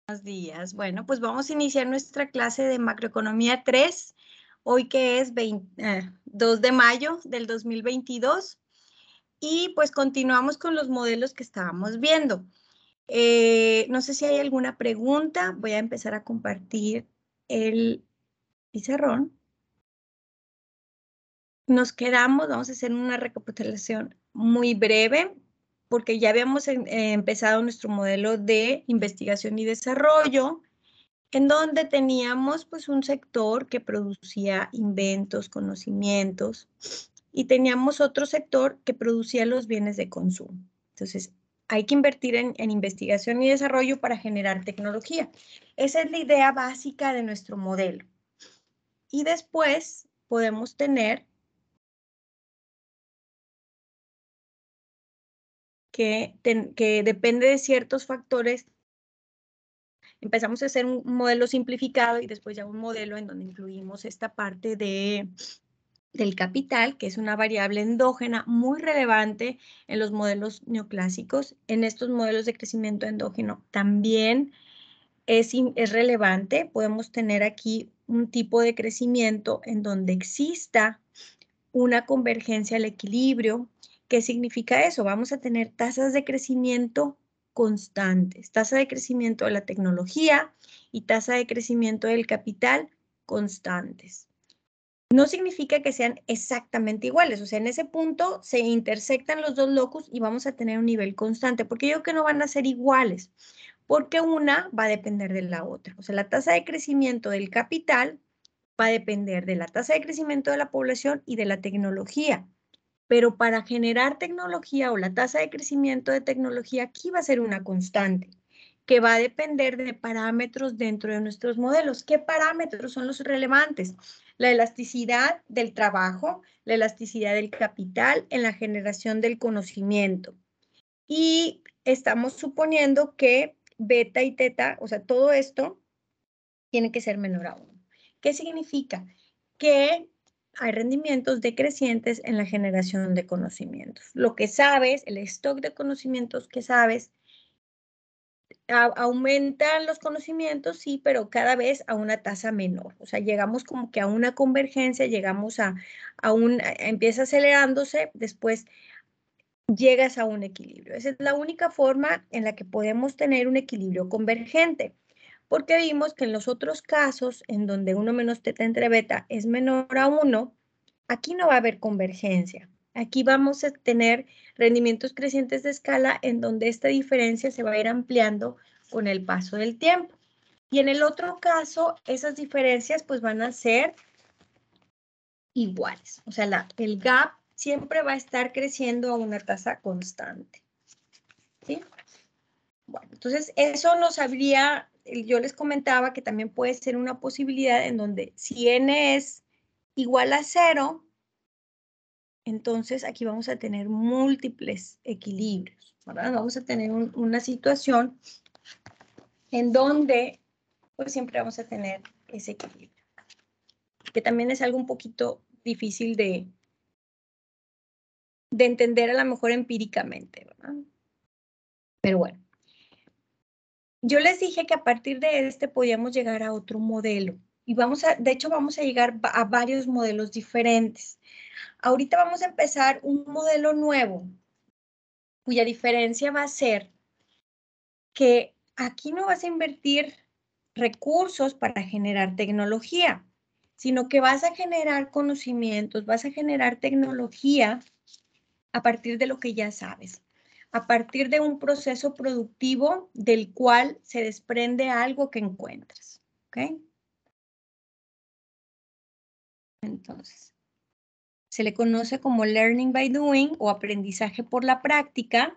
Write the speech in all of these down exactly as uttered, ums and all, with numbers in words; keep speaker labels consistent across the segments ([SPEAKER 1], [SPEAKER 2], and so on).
[SPEAKER 1] Buenos días. Bueno, pues vamos a iniciar nuestra clase de macroeconomía tres, hoy que es veinte, eh, dos de mayo del dos mil veintidós, y pues continuamos con los modelos que estábamos viendo. Eh, no sé si hay alguna pregunta, voy a empezar a compartir el pizarrón. Nos quedamos, vamos a hacer una recapitulación muy breve, porque ya habíamos eh, empezado nuestro modelo de investigación y desarrollo, en donde teníamos pues un sector que producía inventos, conocimientos, y teníamos otro sector que producía los bienes de consumo. Entonces, hay que invertir en, en investigación y desarrollo para generar tecnología. Esa es la idea básica de nuestro modelo. Y después podemos tener que, ten, que depende de ciertos factores. Empezamos a hacer un modelo simplificado y después ya un modelo en donde incluimos esta parte de, del capital, que es una variable endógena muy relevante en los modelos neoclásicos. En estos modelos de crecimiento endógeno también es, es relevante. Podemos tener aquí un tipo de crecimiento en donde exista una convergencia al equilibrio. ¿Qué significa eso? Vamos a tener tasas de crecimiento constantes, tasa de crecimiento de la tecnología y tasa de crecimiento del capital constantes. No significa que sean exactamente iguales, o sea, en ese punto se intersectan los dos locus y vamos a tener un nivel constante. ¿Por qué digo que no van a ser iguales? Porque una va a depender de la otra. O sea, la tasa de crecimiento del capital va a depender de la tasa de crecimiento de la población y de la tecnología. Pero para generar tecnología o la tasa de crecimiento de tecnología, aquí va a ser una constante, que va a depender de parámetros dentro de nuestros modelos. ¿Qué parámetros son los relevantes? La elasticidad del trabajo, la elasticidad del capital en la generación del conocimiento. Y estamos suponiendo que beta y teta, o sea, todo esto tiene que ser menor a uno. ¿Qué significa? Que hay rendimientos decrecientes en la generación de conocimientos. Lo que sabes, el stock de conocimientos que sabes, a, aumentan los conocimientos, sí, pero cada vez a una tasa menor. O sea, llegamos como que a una convergencia, llegamos a, a un, a, empieza acelerándose, después llegas a un equilibrio. Esa es la única forma en la que podemos tener un equilibrio convergente, porque vimos que en los otros casos, en donde uno menos teta entre beta es menor a uno, aquí no va a haber convergencia. Aquí vamos a tener rendimientos crecientes de escala en donde esta diferencia se va a ir ampliando con el paso del tiempo. Y en el otro caso, esas diferencias pues van a ser iguales. O sea, la, el gap siempre va a estar creciendo a una tasa constante. ¿Sí? Bueno, entonces eso nos habría, yo les comentaba que también puede ser una posibilidad en donde si n es igual a cero, entonces aquí vamos a tener múltiples equilibrios, ¿verdad? Vamos a tener un, una situación en donde pues siempre vamos a tener ese equilibrio, que también es algo un poquito difícil de, de entender a lo mejor empíricamente, ¿verdad? Pero bueno. Yo les dije que a partir de este podíamos llegar a otro modelo. Y vamos a, de hecho, vamos a llegar a varios modelos diferentes. Ahorita vamos a empezar un modelo nuevo, cuya diferencia va a ser que aquí no vas a invertir recursos para generar tecnología, sino que vas a generar conocimientos, vas a generar tecnología a partir de lo que ya sabes, a partir de un proceso productivo del cual se desprende algo que encuentras, ¿ok? Entonces, se le conoce como learning by doing o aprendizaje por la práctica.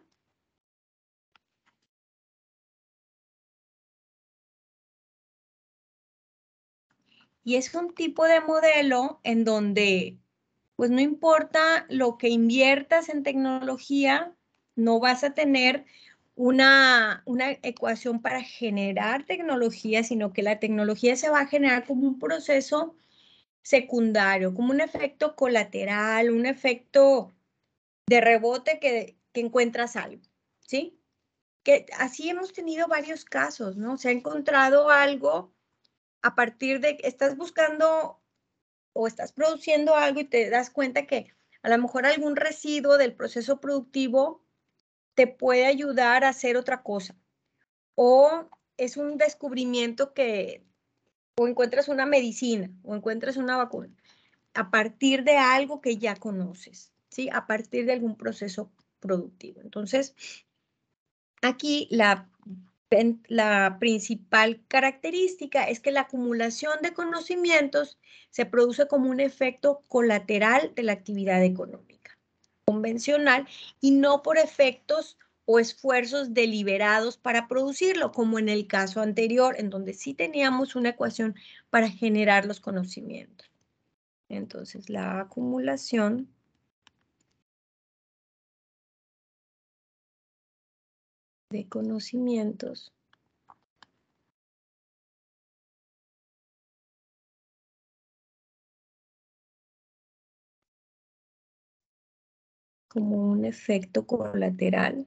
[SPEAKER 1] Y es un tipo de modelo en donde, pues no importa lo que inviertas en tecnología, no vas a tener una, una ecuación para generar tecnología, sino que la tecnología se va a generar como un proceso secundario, como un efecto colateral, un efecto de rebote que, que encuentras algo, ¿sí? que así hemos tenido varios casos, ¿no? Se ha encontrado algo a partir de que estás buscando o estás produciendo algo y te das cuenta que a lo mejor algún residuo del proceso productivo te puede ayudar a hacer otra cosa. O es un descubrimiento que, o encuentras una medicina, o encuentras una vacuna, a partir de algo que ya conoces, ¿sí? A partir de algún proceso productivo. Entonces, aquí la, la principal característica es que la acumulación de conocimientos se produce como un efecto colateral de la actividad económica convencional y no por efectos o esfuerzos deliberados para producirlo, como en el caso anterior, en donde sí teníamos una ecuación para generar los conocimientos. Entonces, la acumulación de conocimientos como un efecto colateral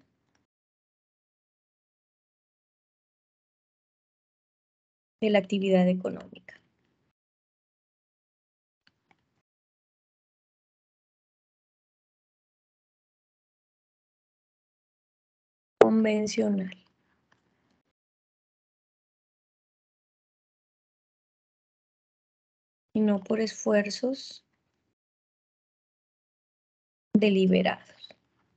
[SPEAKER 1] de la actividad económica. Convencional. Y no por esfuerzos deliberados.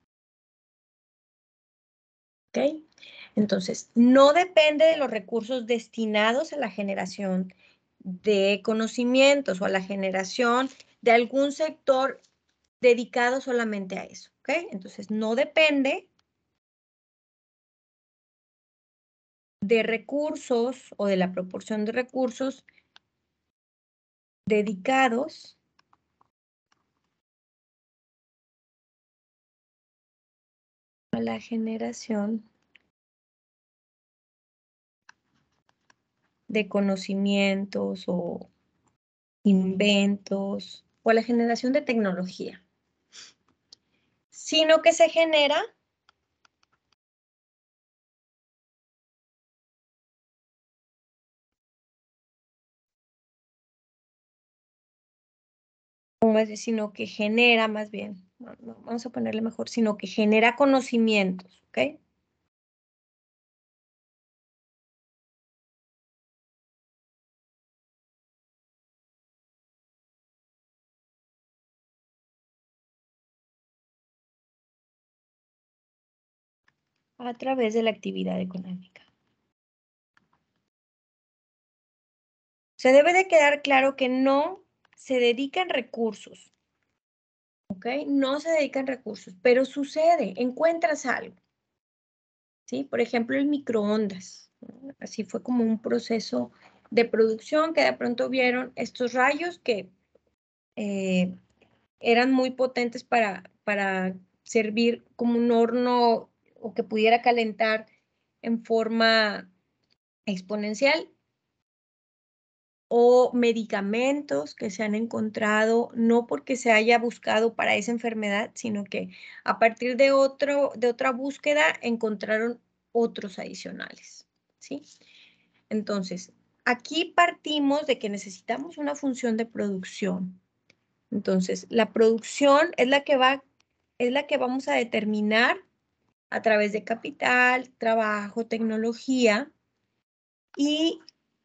[SPEAKER 1] ¿Ok? Entonces, no depende de los recursos destinados a la generación de conocimientos o a la generación de algún sector dedicado solamente a eso. ¿Ok? Entonces, no depende de recursos o de la proporción de recursos dedicados a la generación de conocimientos o inventos o a la generación de tecnología, sino que se genera o más bien, sino que genera más bien, no, no, vamos a ponerle mejor, sino que genera conocimientos, ¿ok? A través de la actividad económica. Se debe de quedar claro que no se dedican recursos, ¿ok? No se dedican recursos, pero sucede, encuentras algo, ¿sí? Por ejemplo, el microondas, ¿no? Así fue como un proceso de producción que de pronto vieron estos rayos que eh, eran muy potentes para, para servir como un horno o que pudiera calentar en forma exponencial, o medicamentos que se han encontrado, no porque se haya buscado para esa enfermedad, sino que a partir de, otro, de otra búsqueda encontraron otros adicionales, ¿sí? Entonces, aquí partimos de que necesitamos una función de producción. Entonces, la producción es la que va, es la que vamos a determinar a través de capital, trabajo, tecnología, y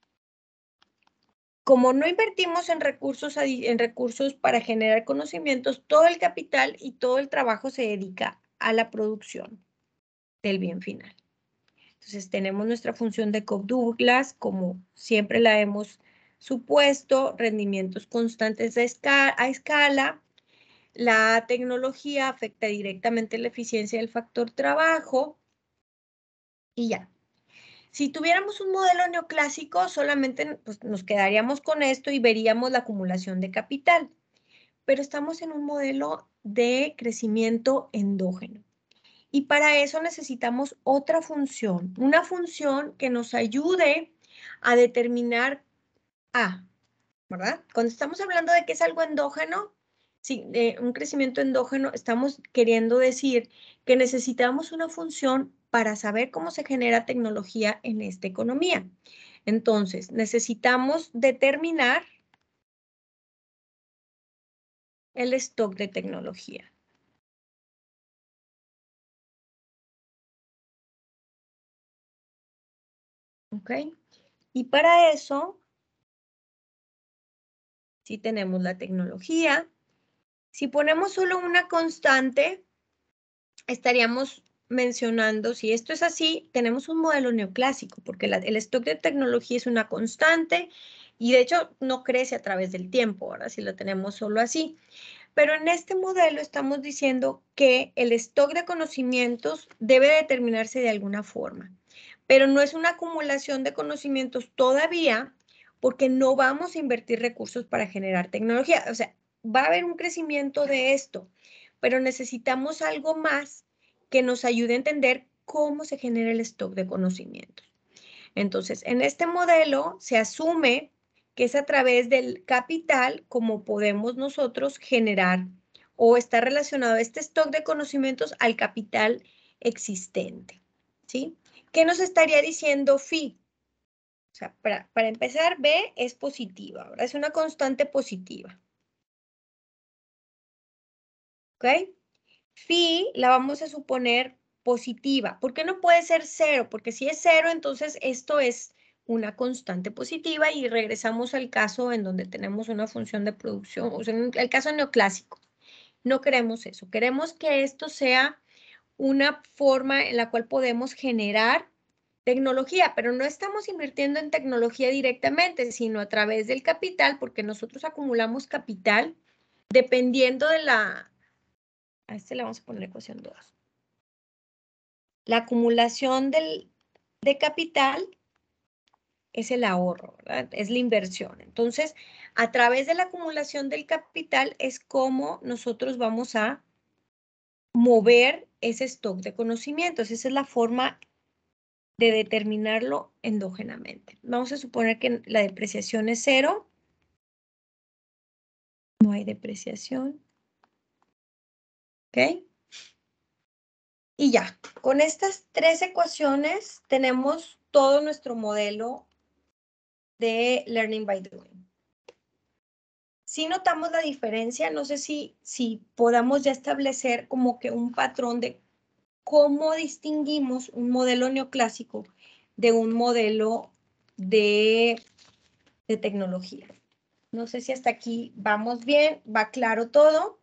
[SPEAKER 1] como no invertimos en recursos, en recursos para generar conocimientos, todo el capital y todo el trabajo se dedica a la producción del bien final. Entonces tenemos nuestra función de Cobb-Douglas, como siempre la hemos supuesto, rendimientos constantes a escala, a escala. La tecnología afecta directamente la eficiencia del factor trabajo y ya. Si tuviéramos un modelo neoclásico, solamente pues, nos quedaríamos con esto y veríamos la acumulación de capital. Pero estamos en un modelo de crecimiento endógeno. Y para eso necesitamos otra función, una función que nos ayude a determinar A, ¿verdad? Cuando estamos hablando de que es algo endógeno, sí, de un crecimiento endógeno, estamos queriendo decir que necesitamos una función para saber cómo se genera tecnología en esta economía. Entonces, necesitamos determinar el stock de tecnología. ¿Ok? Y para eso, si tenemos la tecnología, si ponemos solo una constante, estaríamos mencionando, si esto es así, tenemos un modelo neoclásico, porque la, el stock de tecnología es una constante y de hecho no crece a través del tiempo, ahora si lo tenemos solo así. Pero en este modelo estamos diciendo que el stock de conocimientos debe determinarse de alguna forma, pero no es una acumulación de conocimientos todavía porque no vamos a invertir recursos para generar tecnología. O sea, va a haber un crecimiento de esto, pero necesitamos algo más que nos ayude a entender cómo se genera el stock de conocimientos. Entonces, en este modelo se asume que es a través del capital como podemos nosotros generar o está relacionado este stock de conocimientos al capital existente, ¿sí? ¿Qué nos estaría diciendo phi? O sea, para, para empezar, B es positiva, ¿verdad? Es una constante positiva. ¿Ok? Phi la vamos a suponer positiva. ¿Por qué no puede ser cero? Porque si es cero, entonces esto es una constante positiva y regresamos al caso en donde tenemos una función de producción, o sea, en el caso neoclásico. No queremos eso. Queremos que esto sea una forma en la cual podemos generar tecnología, pero no estamos invirtiendo en tecnología directamente, sino a través del capital, porque nosotros acumulamos capital dependiendo de la... A este le vamos a poner ecuación dos. La acumulación del, de capital es el ahorro, ¿verdad? Es la inversión. Entonces, a través de la acumulación del capital es como nosotros vamos a mover ese stock de conocimientos. Esa es la forma de determinarlo endógenamente. Vamos a suponer que la depreciación es cero. No hay depreciación. ¿Ok? Y ya, con estas tres ecuaciones tenemos todo nuestro modelo de Learning by Doing. Si notamos la diferencia, no sé si, si podamos ya establecer como que un patrón de cómo distinguimos un modelo neoclásico de un modelo de, de tecnología. No sé si hasta aquí vamos bien, va claro todo.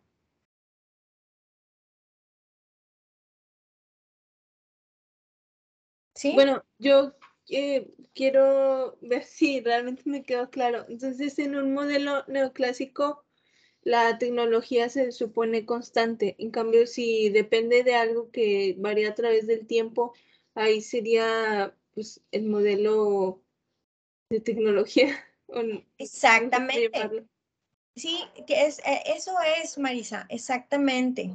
[SPEAKER 1] ¿Sí?
[SPEAKER 2] Bueno, yo eh, quiero ver si realmente me quedó claro. Entonces, en un modelo neoclásico, la tecnología se supone constante. En cambio, si depende de algo que varía a través del tiempo, ahí sería pues, el modelo de tecnología. O no, no sé cómo
[SPEAKER 1] Exactamente.
[SPEAKER 2] llamarlo.
[SPEAKER 1] Sí, que es, eh, eso es, Marisa, exactamente.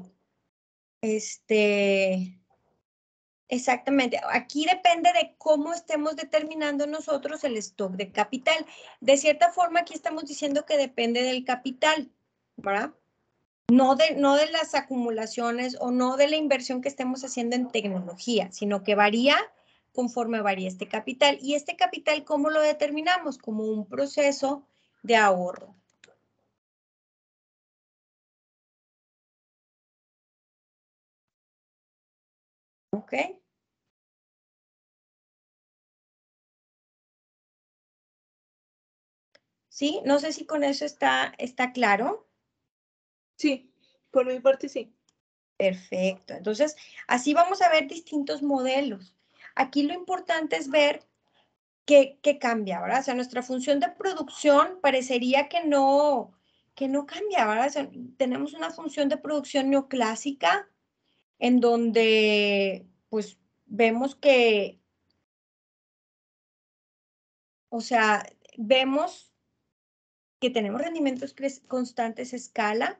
[SPEAKER 1] Este, exactamente. Aquí depende de cómo estemos determinando nosotros el stock de capital. De cierta forma, aquí estamos diciendo que depende del capital, ¿verdad? No de, no de las acumulaciones o no de la inversión que estemos haciendo en tecnología, sino que varía conforme varía este capital. Y este capital, ¿cómo lo determinamos? Como un proceso de ahorro. ¿Ok? ¿Sí? No sé si con eso está, está claro.
[SPEAKER 2] Sí, por mi parte sí.
[SPEAKER 1] Perfecto. Entonces, así vamos a ver distintos modelos. Aquí lo importante es ver qué, qué cambia, ¿verdad? O sea, nuestra función de producción parecería que no, que no cambia, ¿verdad? O sea, tenemos una función de producción neoclásica en donde, pues, vemos que, o sea, vemos que tenemos rendimientos constantes a escala,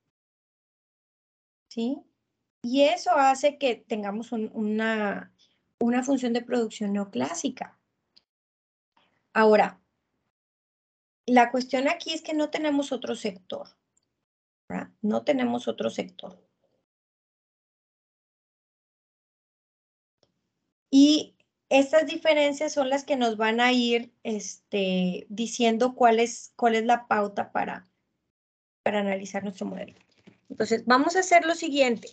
[SPEAKER 1] ¿sí? Y eso hace que tengamos un, una, una función de producción neoclásica. Ahora, la cuestión aquí es que no tenemos otro sector, ¿verdad? No tenemos otro sector. Y estas diferencias son las que nos van a ir este, diciendo cuál es, cuál es la pauta para, para analizar nuestro modelo. Entonces, vamos a hacer lo siguiente.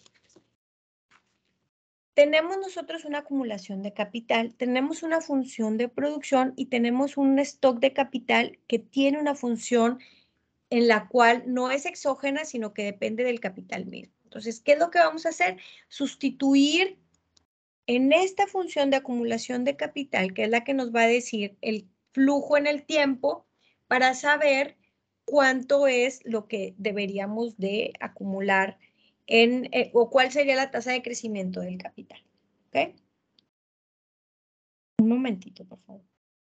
[SPEAKER 1] Tenemos nosotros una acumulación de capital, tenemos una función de producción y tenemos un stock de capital que tiene una función en la cual no es exógena, sino que depende del capital mismo. Entonces, ¿qué es lo que vamos a hacer? Sustituir en esta función de acumulación de capital, que es la que nos va a decir el flujo en el tiempo, para saber cuánto es lo que deberíamos de acumular en, eh, o cuál sería la tasa de crecimiento del capital. ¿Ok? Un momentito, por favor.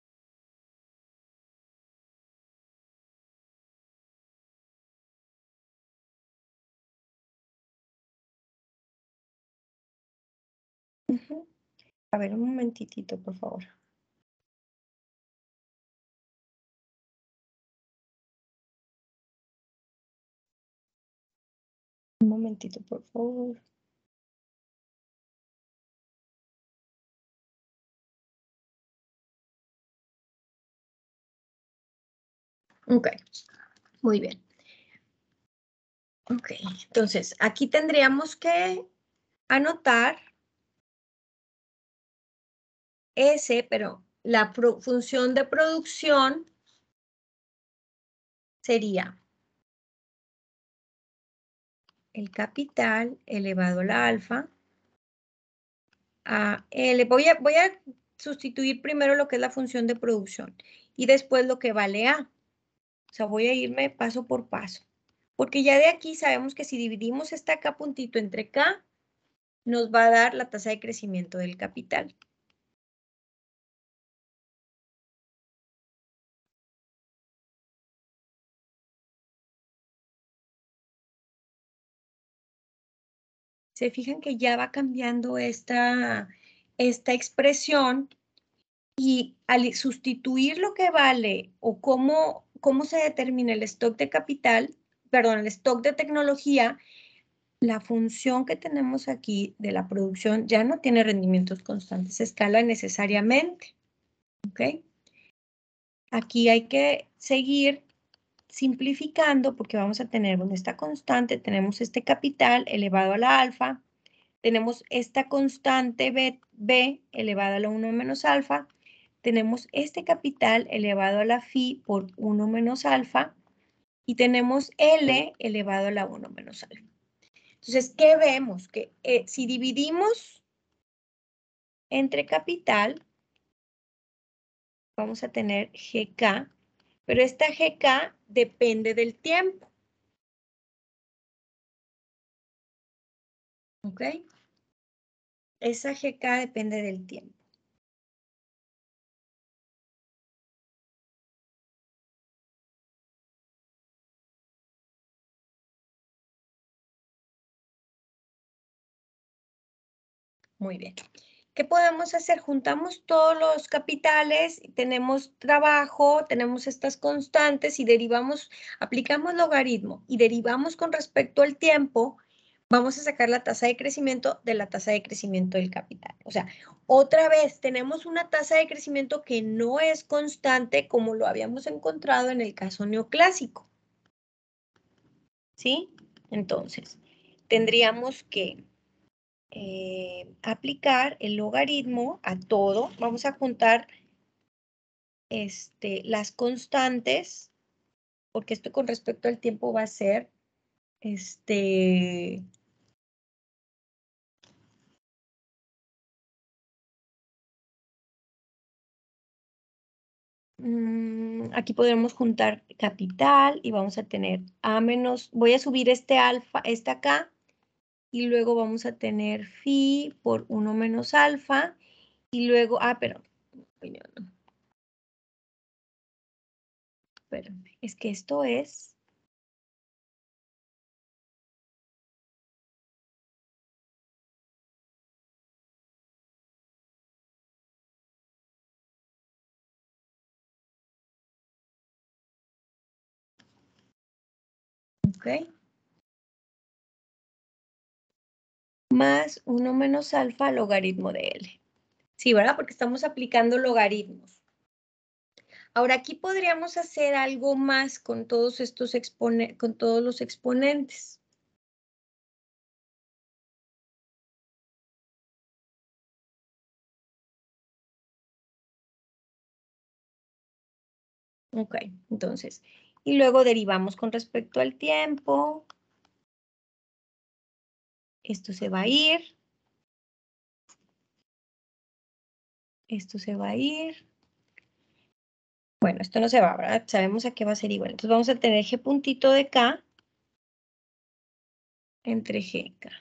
[SPEAKER 1] Uh-huh. A ver, un momentitito, por favor. Un momentito, por favor. Ok, muy bien. Ok, entonces aquí tendríamos que anotar S, pero la función de producción sería el capital elevado a la alfa a L. Voy a, voy a sustituir primero lo que es la función de producción y después lo que vale A. O sea, voy a irme paso por paso. Porque ya de aquí sabemos que si dividimos esta K puntito entre K, nos va a dar la tasa de crecimiento del capital. Se fijan que ya va cambiando esta, esta expresión y al sustituir lo que vale o cómo, cómo se determina el stock de capital, perdón, el stock de tecnología, la función que tenemos aquí de la producción ya no tiene rendimientos constantes, se escala necesariamente. ¿Ok? Aquí hay que seguir simplificando porque vamos a tener esta constante, tenemos este capital elevado a la alfa, tenemos esta constante B, B elevado a la uno menos alfa, tenemos este capital elevado a la phi por uno menos alfa y tenemos L elevado a la uno menos alfa. Entonces, ¿qué vemos? Que eh, si dividimos entre capital, vamos a tener G K, pero esta G K depende del tiempo. ¿Ok? Esa G K depende del tiempo. Muy bien. ¿Qué podemos hacer? Juntamos todos los capitales, tenemos trabajo, tenemos estas constantes y derivamos, aplicamos logaritmo y derivamos con respecto al tiempo, vamos a sacar la tasa de crecimiento de la tasa de crecimiento del capital. O sea, otra vez tenemos una tasa de crecimiento que no es constante como lo habíamos encontrado en el caso neoclásico. ¿Sí? Entonces, tendríamos que Eh, aplicar el logaritmo a todo. Vamos a juntar este, las constantes, porque esto con respecto al tiempo va a ser este, mmm, aquí podremos juntar capital y vamos a tener A menos, voy a subir este alfa, esta acá, y luego vamos a tener phi por uno menos alfa, y luego, ah, pero, no, espérame, es que esto es, ¿ok? Más uno menos alfa logaritmo de L. Sí, ¿verdad? Porque estamos aplicando logaritmos. Ahora, aquí podríamos hacer algo más con todos estos exponentes, con todos los exponentes. Ok, entonces, y luego derivamos con respecto al tiempo. Esto se va a ir. Esto se va a ir. Bueno, esto no se va, ¿verdad? Sabemos a qué va a ser igual. Entonces vamos a tener G puntito de K entre G, K.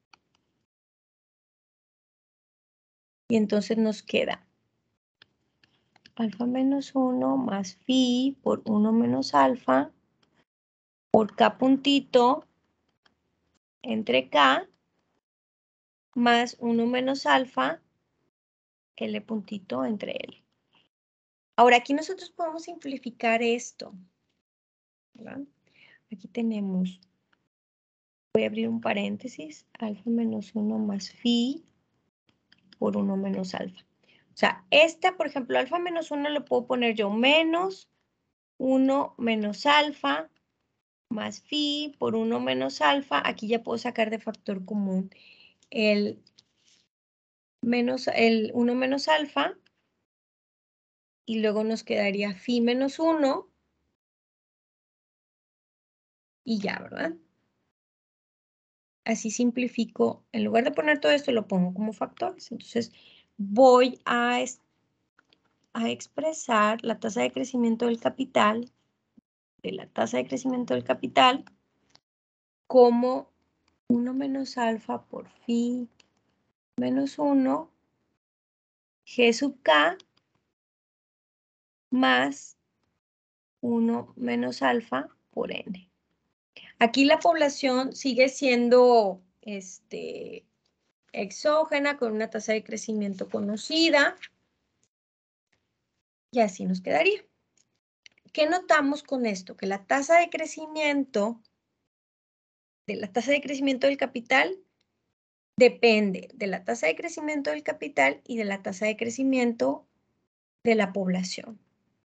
[SPEAKER 1] Y entonces nos queda alfa menos uno más phi por uno menos alfa por K puntito entre K más uno menos alfa L puntito entre L. Ahora aquí nosotros podemos simplificar esto, ¿verdad? Aquí tenemos, voy a abrir un paréntesis, alfa menos uno más phi por uno menos alfa. O sea, esta, por ejemplo, alfa menos uno lo puedo poner yo menos uno menos alfa más phi por uno menos alfa. Aquí ya puedo sacar de factor común el, menos, el uno menos alfa. Y luego nos quedaría phi menos uno. Y ya, ¿verdad? Así simplifico. En lugar de poner todo esto, lo pongo como factores. Entonces, voy a, a expresar la tasa de crecimiento del capital, de la tasa de crecimiento del capital, como uno menos alfa por phi menos uno, G sub K, más uno menos alfa por N. Aquí la población sigue siendo este, exógena con una tasa de crecimiento conocida. Y así nos quedaría. ¿Qué notamos con esto? Que la tasa de crecimiento, de la tasa de crecimiento del capital, depende de la tasa de crecimiento del capital y de la tasa de crecimiento de la población.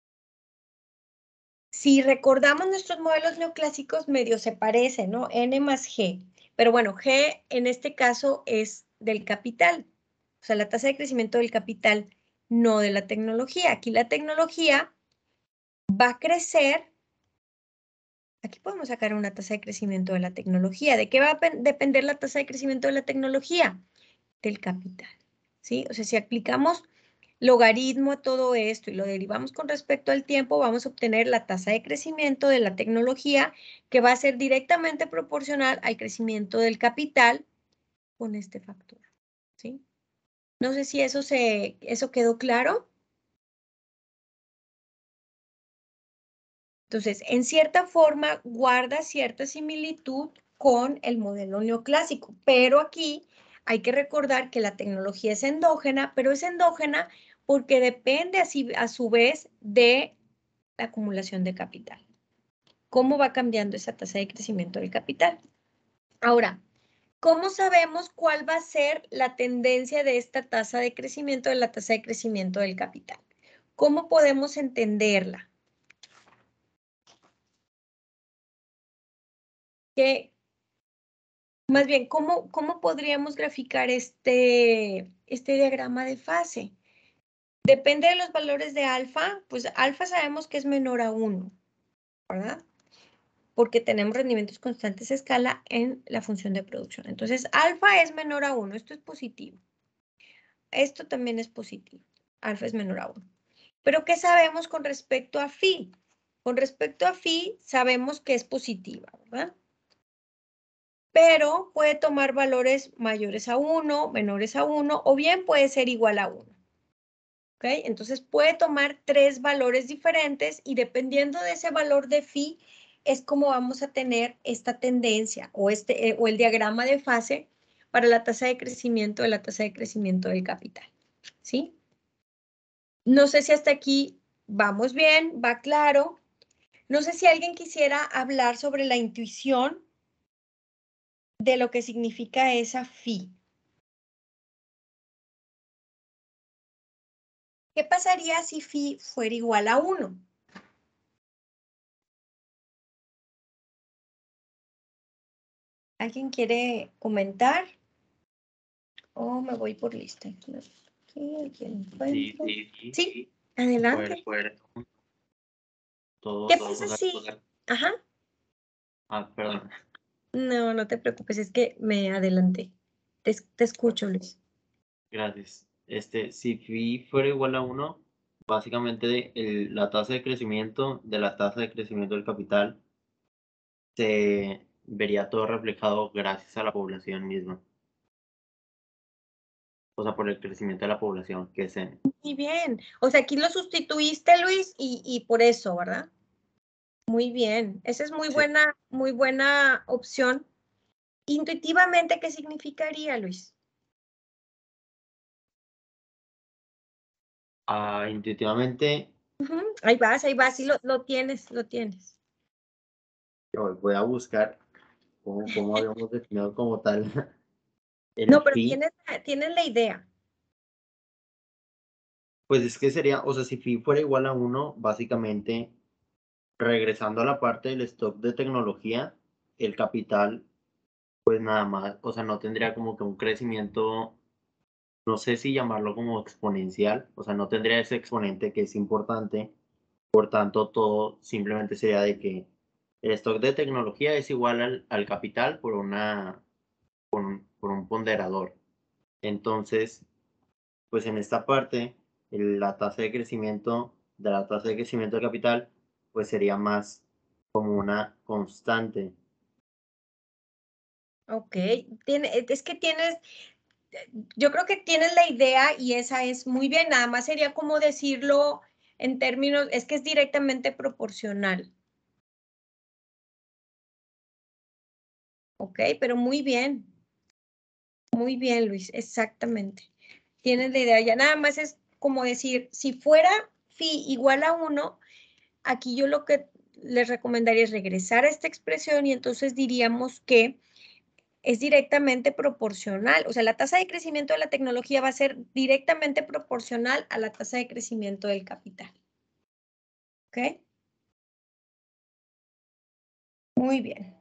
[SPEAKER 1] Si recordamos nuestros modelos neoclásicos, medio se parecen, ¿no? N más G. Pero bueno, G en este caso es del capital. O sea, la tasa de crecimiento del capital, no de la tecnología. Aquí la tecnología va a crecer. Aquí podemos sacar una tasa de crecimiento de la tecnología. ¿De qué va a depender la tasa de crecimiento de la tecnología? Del capital, ¿sí? O sea, si aplicamos logaritmo a todo esto y lo derivamos con respecto al tiempo, vamos a obtener la tasa de crecimiento de la tecnología que va a ser directamente proporcional al crecimiento del capital con este factor, ¿sí? No sé si eso, se, eso quedó claro. Entonces, en cierta forma, guarda cierta similitud con el modelo neoclásico, pero aquí hay que recordar que la tecnología es endógena, pero es endógena porque depende así, a su vez de la acumulación de capital. ¿Cómo va cambiando esa tasa de crecimiento del capital? Ahora, ¿cómo sabemos cuál va a ser la tendencia de esta tasa de crecimiento, de la tasa de crecimiento del capital? ¿Cómo podemos entenderla? ¿Qué, Más bien, ¿cómo, cómo podríamos graficar este, este diagrama de fase? Depende de los valores de alfa, pues alfa sabemos que es menor a uno, ¿verdad? Porque tenemos rendimientos constantes a escala en la función de producción. Entonces, alfa es menor a uno, esto es positivo. Esto también es positivo, alfa es menor a uno. Pero, ¿qué sabemos con respecto a phi? Con respecto a phi, sabemos que es positiva, ¿verdad? Pero puede tomar valores mayores a uno, menores a uno, o bien puede ser igual a uno. ¿Ok? Entonces puede tomar tres valores diferentes y dependiendo de ese valor de phi, es como vamos a tener esta tendencia o, este, eh, o el diagrama de fase para la tasa de crecimiento de la tasa de crecimiento del capital. ¿Sí? No sé si hasta aquí vamos bien, va claro. No sé si alguien quisiera hablar sobre la intuición de lo que significa esa phi. ¿Qué pasaría si phi fuera igual a uno? ¿Alguien quiere comentar? O oh, me voy por lista. Aquí, aquí encuentro. Sí, sí, sí, sí. Adelante. Fuera, fuera. Todo, ¿Qué todo, pasa todo, si? Todo. Ajá. Ah, perdón. No, no te preocupes, es que me adelanté. Te, te escucho, Luis.
[SPEAKER 3] Gracias. Este, si phi fuera igual a uno, básicamente el, la tasa de crecimiento de la tasa de crecimiento del capital se vería todo reflejado gracias a la población misma. O sea, por el crecimiento de la población, que es en...
[SPEAKER 1] Muy bien. O sea, aquí lo sustituiste, Luis, y, y por eso, ¿verdad? Muy bien. Esa es muy sí. buena, muy buena opción. Intuitivamente, ¿qué significaría, Luis?
[SPEAKER 3] Ah, intuitivamente...
[SPEAKER 1] Uh-huh. Ahí vas, ahí vas, sí lo, lo tienes, lo tienes.
[SPEAKER 3] Yo voy a buscar cómo, cómo habíamos definido como tal.
[SPEAKER 1] El no, pero tienes, tienes la idea.
[SPEAKER 3] Pues es que sería, o sea, si phi fuera igual a uno, básicamente, regresando a la parte del stock de tecnología, el capital, pues nada más, o sea, no tendría como que un crecimiento, no sé si llamarlo como exponencial, o sea, no tendría ese exponente que es importante, por tanto, todo simplemente sería de que el stock de tecnología es igual al, al capital por una, por un, por un ponderador. Entonces, pues en esta parte, el, la tasa de crecimiento de la tasa de crecimiento de capital, pues sería más como una constante.
[SPEAKER 1] Ok, Tiene, es que tienes, yo creo que tienes la idea y esa es muy bien, nada más sería como decirlo en términos, es que es directamente proporcional. Ok, pero muy bien. Muy bien, Luis, exactamente. Tienes la idea, ya nada más es como decir, si fuera phi igual a uno, aquí yo lo que les recomendaría es regresar a esta expresión y entonces diríamos que es directamente proporcional. O sea, la tasa de crecimiento de la tecnología va a ser directamente proporcional a la tasa de crecimiento del capital. ¿Ok? Muy bien.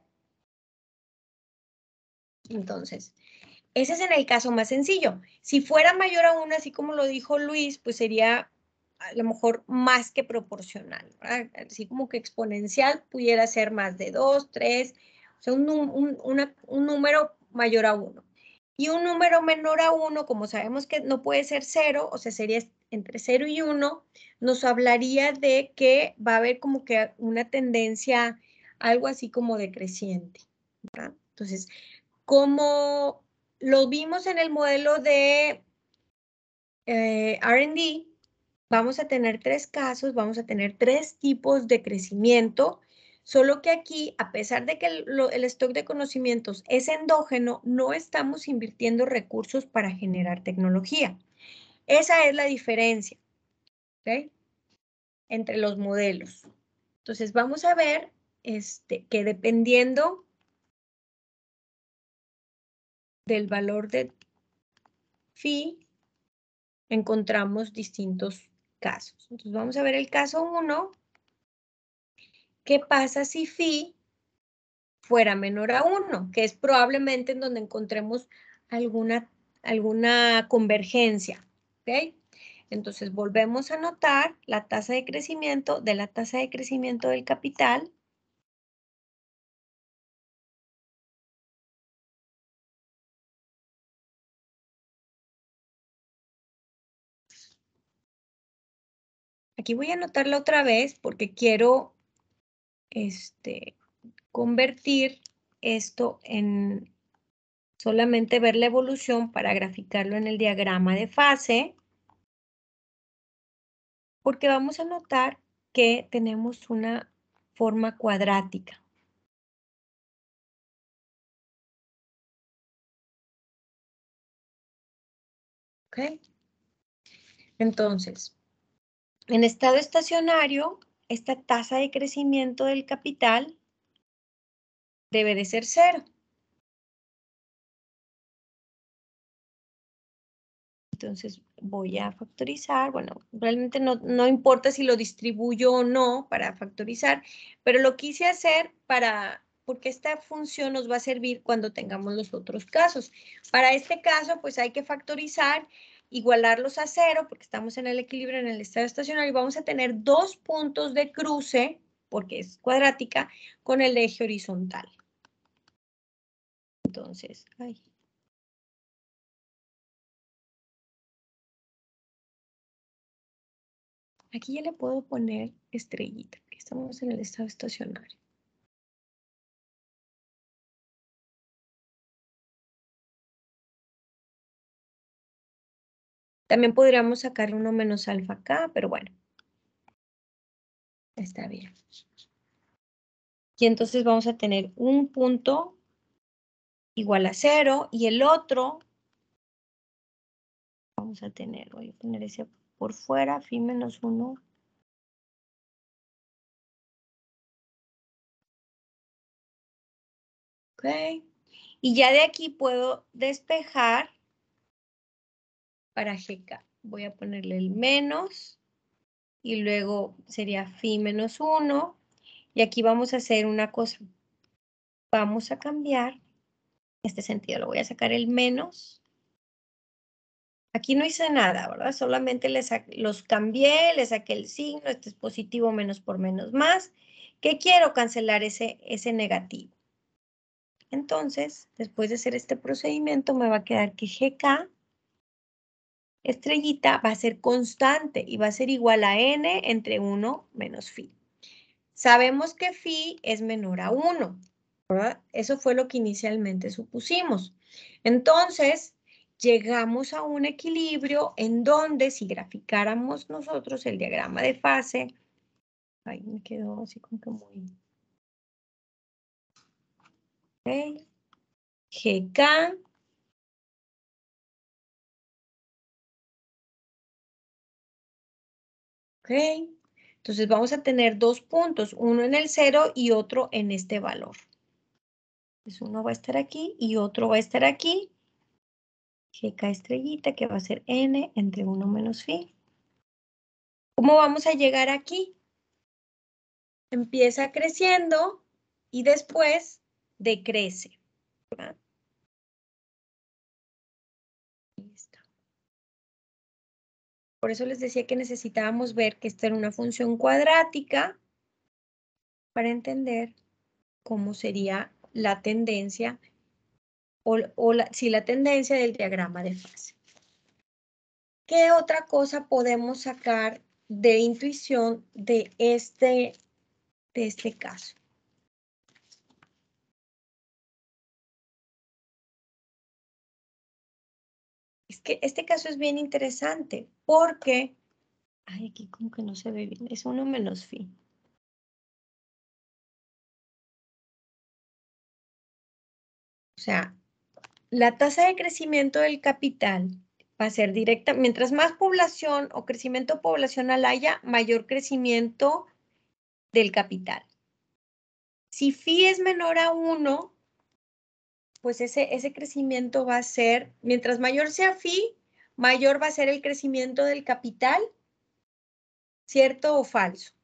[SPEAKER 1] Entonces, ese es en el caso más sencillo. Si fuera mayor a uno, así como lo dijo Luis, pues sería a lo mejor más que proporcional, ¿verdad? Así como que exponencial pudiera ser más de dos, tres, o sea, un, un, una, un número mayor a uno. Y un número menor a uno, como sabemos que no puede ser cero, o sea, sería entre cero y uno, nos hablaría de que va a haber como que una tendencia, algo así como decreciente, ¿verdad? Entonces, como lo vimos en el modelo de eh, R and D, vamos a tener tres casos, vamos a tener tres tipos de crecimiento, solo que aquí, a pesar de que el, lo, el stock de conocimientos es endógeno, no estamos invirtiendo recursos para generar tecnología. Esa es la diferencia, ¿ok? Entre los modelos. Entonces, vamos a ver este, que dependiendo del valor de phi, encontramos distintos casos. Entonces, vamos a ver el caso uno. ¿Qué pasa si phi fuera menor a uno? Que es probablemente en donde encontremos alguna, alguna convergencia. ¿Ok? Entonces, volvemos a notar la tasa de crecimiento de la tasa de crecimiento del capital. Aquí voy a anotarla otra vez porque quiero este, convertir esto en solamente ver la evolución para graficarlo en el diagrama de fase, porque vamos a notar que tenemos una forma cuadrática. ¿Ok? Entonces, en estado estacionario, esta tasa de crecimiento del capital debe de ser cero. Entonces, voy a factorizar. Bueno, realmente no, no importa si lo distribuyo o no para factorizar, pero lo quise hacer para, porque esta función nos va a servir cuando tengamos los otros casos. Para este caso, pues hay que factorizar, igualarlos a cero, porque estamos en el equilibrio en el estado estacionario, y vamos a tener dos puntos de cruce, porque es cuadrática, con el eje horizontal. Entonces, ay. Aquí ya le puedo poner estrellita, porque estamos en el estado estacionario. También podríamos sacarle uno menos alfa acá, pero bueno. Está bien. Y entonces vamos a tener un punto igual a cero y el otro, vamos a tener, voy a poner ese por fuera, phi menos uno. Ok. Y ya de aquí puedo despejar para G K. Voy a ponerle el menos y luego sería phi menos uno. Y aquí vamos a hacer una cosa. Vamos a cambiar, en este sentido lo voy a sacar el menos. Aquí no hice nada, ¿verdad? Solamente les los cambié, le saqué el signo, este es positivo menos por menos más. ¿Qué quiero? Cancelar ese, ese negativo. Entonces, después de hacer este procedimiento, me va a quedar que G K, estrellita, va a ser constante y va a ser igual a N entre uno menos phi. Sabemos que phi es menor a uno, ¿verdad? Eso fue lo que inicialmente supusimos. Entonces, llegamos a un equilibrio en donde si graficáramos nosotros el diagrama de fase, ahí me quedó así como que muy... Okay. G K. Ok. Entonces vamos a tener dos puntos, uno en el cero y otro en este valor. Entonces uno va a estar aquí y otro va a estar aquí. G K estrellita que va a ser N entre uno menos phi. ¿Cómo vamos a llegar aquí? Empieza creciendo y después decrece. ¿Verdad? Listo. Por eso les decía que necesitábamos ver que esta era una función cuadrática para entender cómo sería la tendencia o, o la, sí, la tendencia del diagrama de fase. ¿Qué otra cosa podemos sacar de intuición de este, de este caso? Es que este caso es bien interesante porque, ay, aquí como que no se ve bien, es uno menos phi. O sea, la tasa de crecimiento del capital va a ser directa, mientras más población o crecimiento poblacional haya, mayor crecimiento del capital. Si phi es menor a uno, pues ese, ese crecimiento va a ser, mientras mayor sea phi, mayor va a ser el crecimiento del capital, ¿cierto o falso?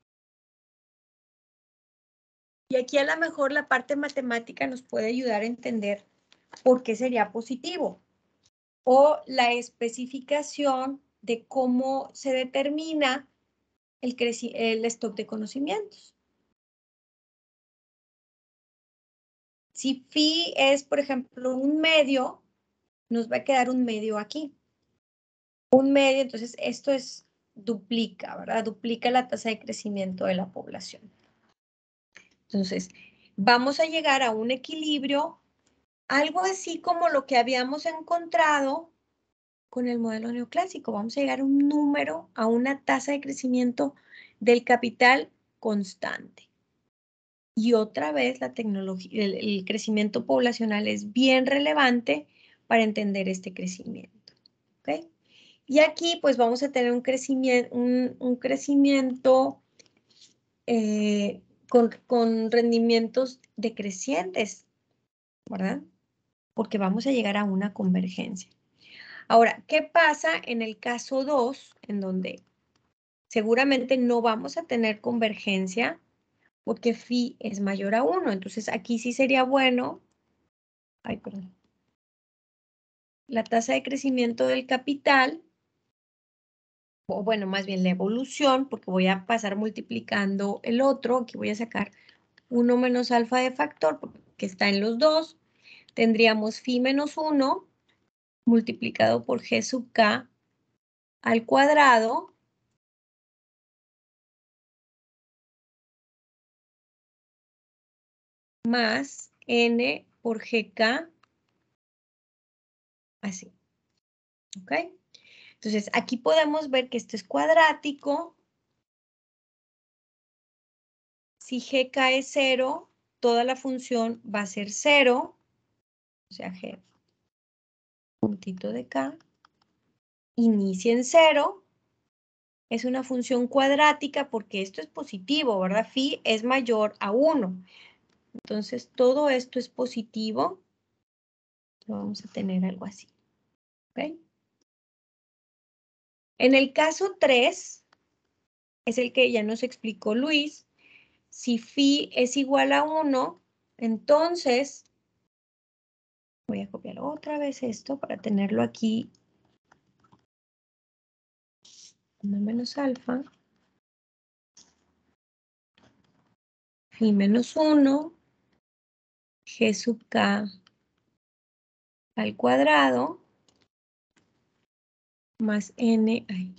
[SPEAKER 1] Y aquí a lo mejor la parte matemática nos puede ayudar a entender por qué sería positivo. O la especificación de cómo se determina el, el stock de conocimientos. Si phi es, por ejemplo, un medio, nos va a quedar un medio aquí. Un medio, entonces esto es duplica, ¿verdad? Duplica la tasa de crecimiento de la población. Entonces, vamos a llegar a un equilibrio, algo así como lo que habíamos encontrado con el modelo neoclásico. Vamos a llegar a un número, a una tasa de crecimiento del capital constante. Y otra vez la tecnología, el, el crecimiento poblacional es bien relevante para entender este crecimiento. ¿Ok? Y aquí pues vamos a tener un crecimiento, un, un crecimiento eh, con, con rendimientos decrecientes, ¿verdad? Porque vamos a llegar a una convergencia. Ahora, ¿qué pasa en el caso dos, en donde seguramente no vamos a tener convergencia porque phi es mayor a uno? Entonces, aquí sí sería bueno, ay, perdón, la tasa de crecimiento del capital, o bueno, más bien la evolución, porque voy a pasar multiplicando el otro, aquí voy a sacar uno menos alfa de factor, que está en los dos, tendríamos phi menos uno multiplicado por g sub k al cuadrado más n por gk, así, ¿ok? Entonces, aquí podemos ver que esto es cuadrático. Si gk es cero, toda la función va a ser cero, o sea, g puntito de k, inicia en cero, es una función cuadrática porque esto es positivo, ¿verdad? Phi es mayor a uno. Entonces, todo esto es positivo. Vamos a tener algo así, ¿ok? En el caso tres, es el que ya nos explicó Luis, si phi es igual a uno, entonces, voy a copiar otra vez esto para tenerlo aquí, uno menos alfa, phi menos uno, g sub k al cuadrado, más n, ay,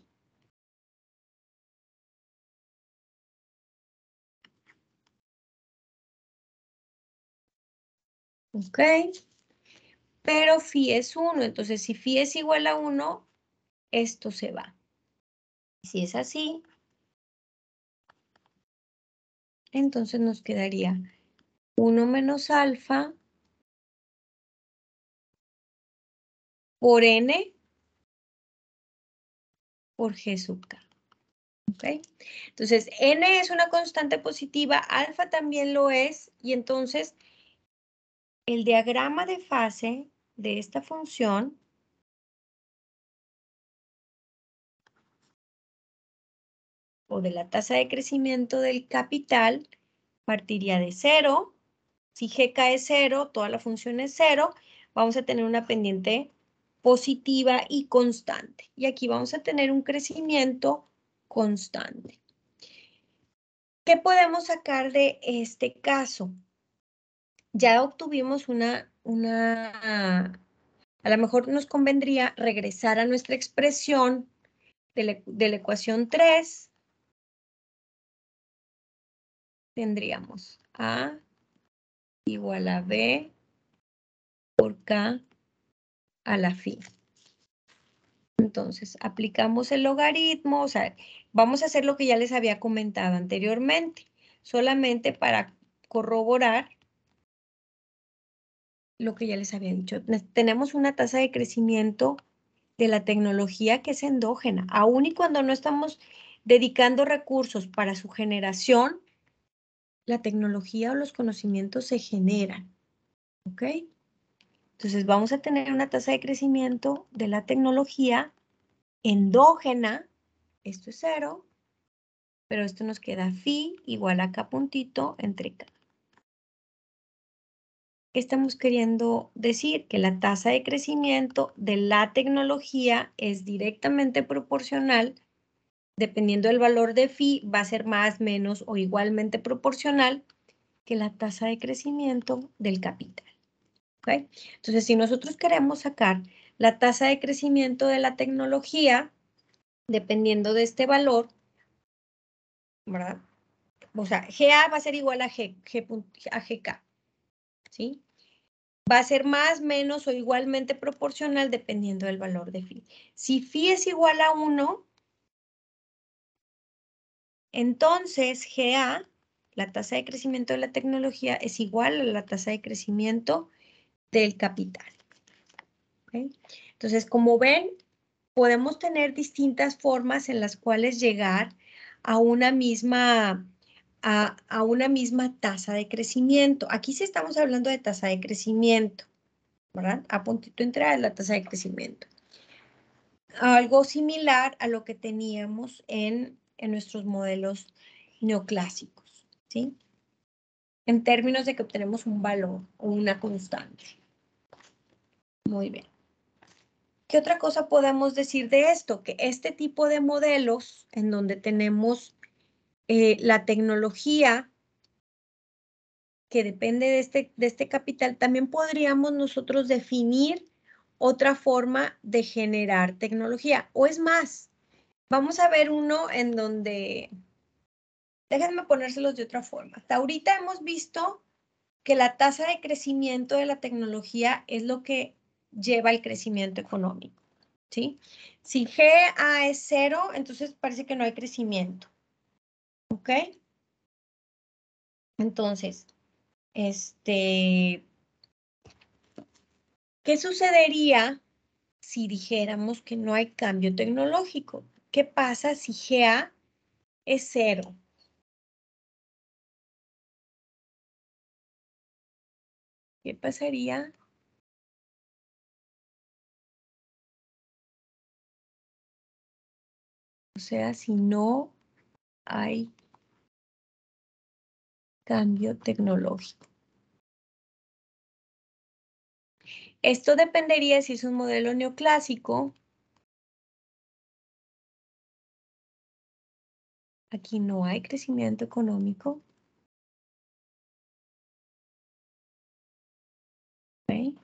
[SPEAKER 1] ok, pero phi es uno, entonces si phi es igual a uno, esto se va. Si es así, entonces nos quedaría uno menos alfa por n por g sub k. ¿Ok? Entonces, n es una constante positiva, alfa también lo es, y entonces el diagrama de fase de esta función o de la tasa de crecimiento del capital partiría de cero. Si gk es cero, toda la función es cero, vamos a tener una pendiente positiva y constante. Y aquí vamos a tener un crecimiento constante. ¿Qué podemos sacar de este caso? Ya obtuvimos una, una, a lo mejor nos convendría regresar a nuestra expresión de la, de la ecuación tres. Tendríamos A igual a B por K a la phi. Entonces, aplicamos el logaritmo, o sea, vamos a hacer lo que ya les había comentado anteriormente, solamente para corroborar lo que ya les había dicho. Tenemos una tasa de crecimiento de la tecnología que es endógena, aun y cuando no estamos dedicando recursos para su generación, la tecnología o los conocimientos se generan, ¿ok? Entonces vamos a tener una tasa de crecimiento de la tecnología endógena, esto es cero, pero esto nos queda phi igual a k puntito entre k. ¿Qué estamos queriendo decir? Que la tasa de crecimiento de la tecnología es directamente proporcional, dependiendo del valor de phi, va a ser más, menos o igualmente proporcional que la tasa de crecimiento del capital. ¿Okay? Entonces, si nosotros queremos sacar la tasa de crecimiento de la tecnología, dependiendo de este valor, ¿verdad? O sea, G A va a ser igual a, G, G, a G K, ¿sí? Va a ser más, menos o igualmente proporcional dependiendo del valor de phi. Si phi es igual a uno, entonces G A, la tasa de crecimiento de la tecnología, es igual a la tasa de crecimiento del capital. ¿Okay? Entonces, como ven, podemos tener distintas formas en las cuales llegar a una misma, a, a una misma tasa de crecimiento. Aquí sí estamos hablando de tasa de crecimiento, ¿verdad? A puntito entre A es la tasa de crecimiento. algo similar a lo que teníamos en, en nuestros modelos neoclásicos, ¿sí? En términos de que obtenemos un valor o una constante. Muy bien. ¿Qué otra cosa podemos decir de esto? Que este tipo de modelos en donde tenemos eh, la tecnología que depende de este, de este capital, también podríamos nosotros definir otra forma de generar tecnología. O es más, vamos a ver uno en donde, déjenme ponérselos de otra forma. Hasta ahorita hemos visto que la tasa de crecimiento de la tecnología es lo que lleva al crecimiento económico, ¿sí? Si G A es cero, entonces parece que no hay crecimiento, ¿ok? Entonces, este, ¿qué sucedería si dijéramos que no hay cambio tecnológico? ¿Qué pasa si G A es cero? ¿Qué pasaría? O sea, si no hay cambio tecnológico. Esto dependería si es un modelo neoclásico. Aquí no hay crecimiento económico. ¿Okay?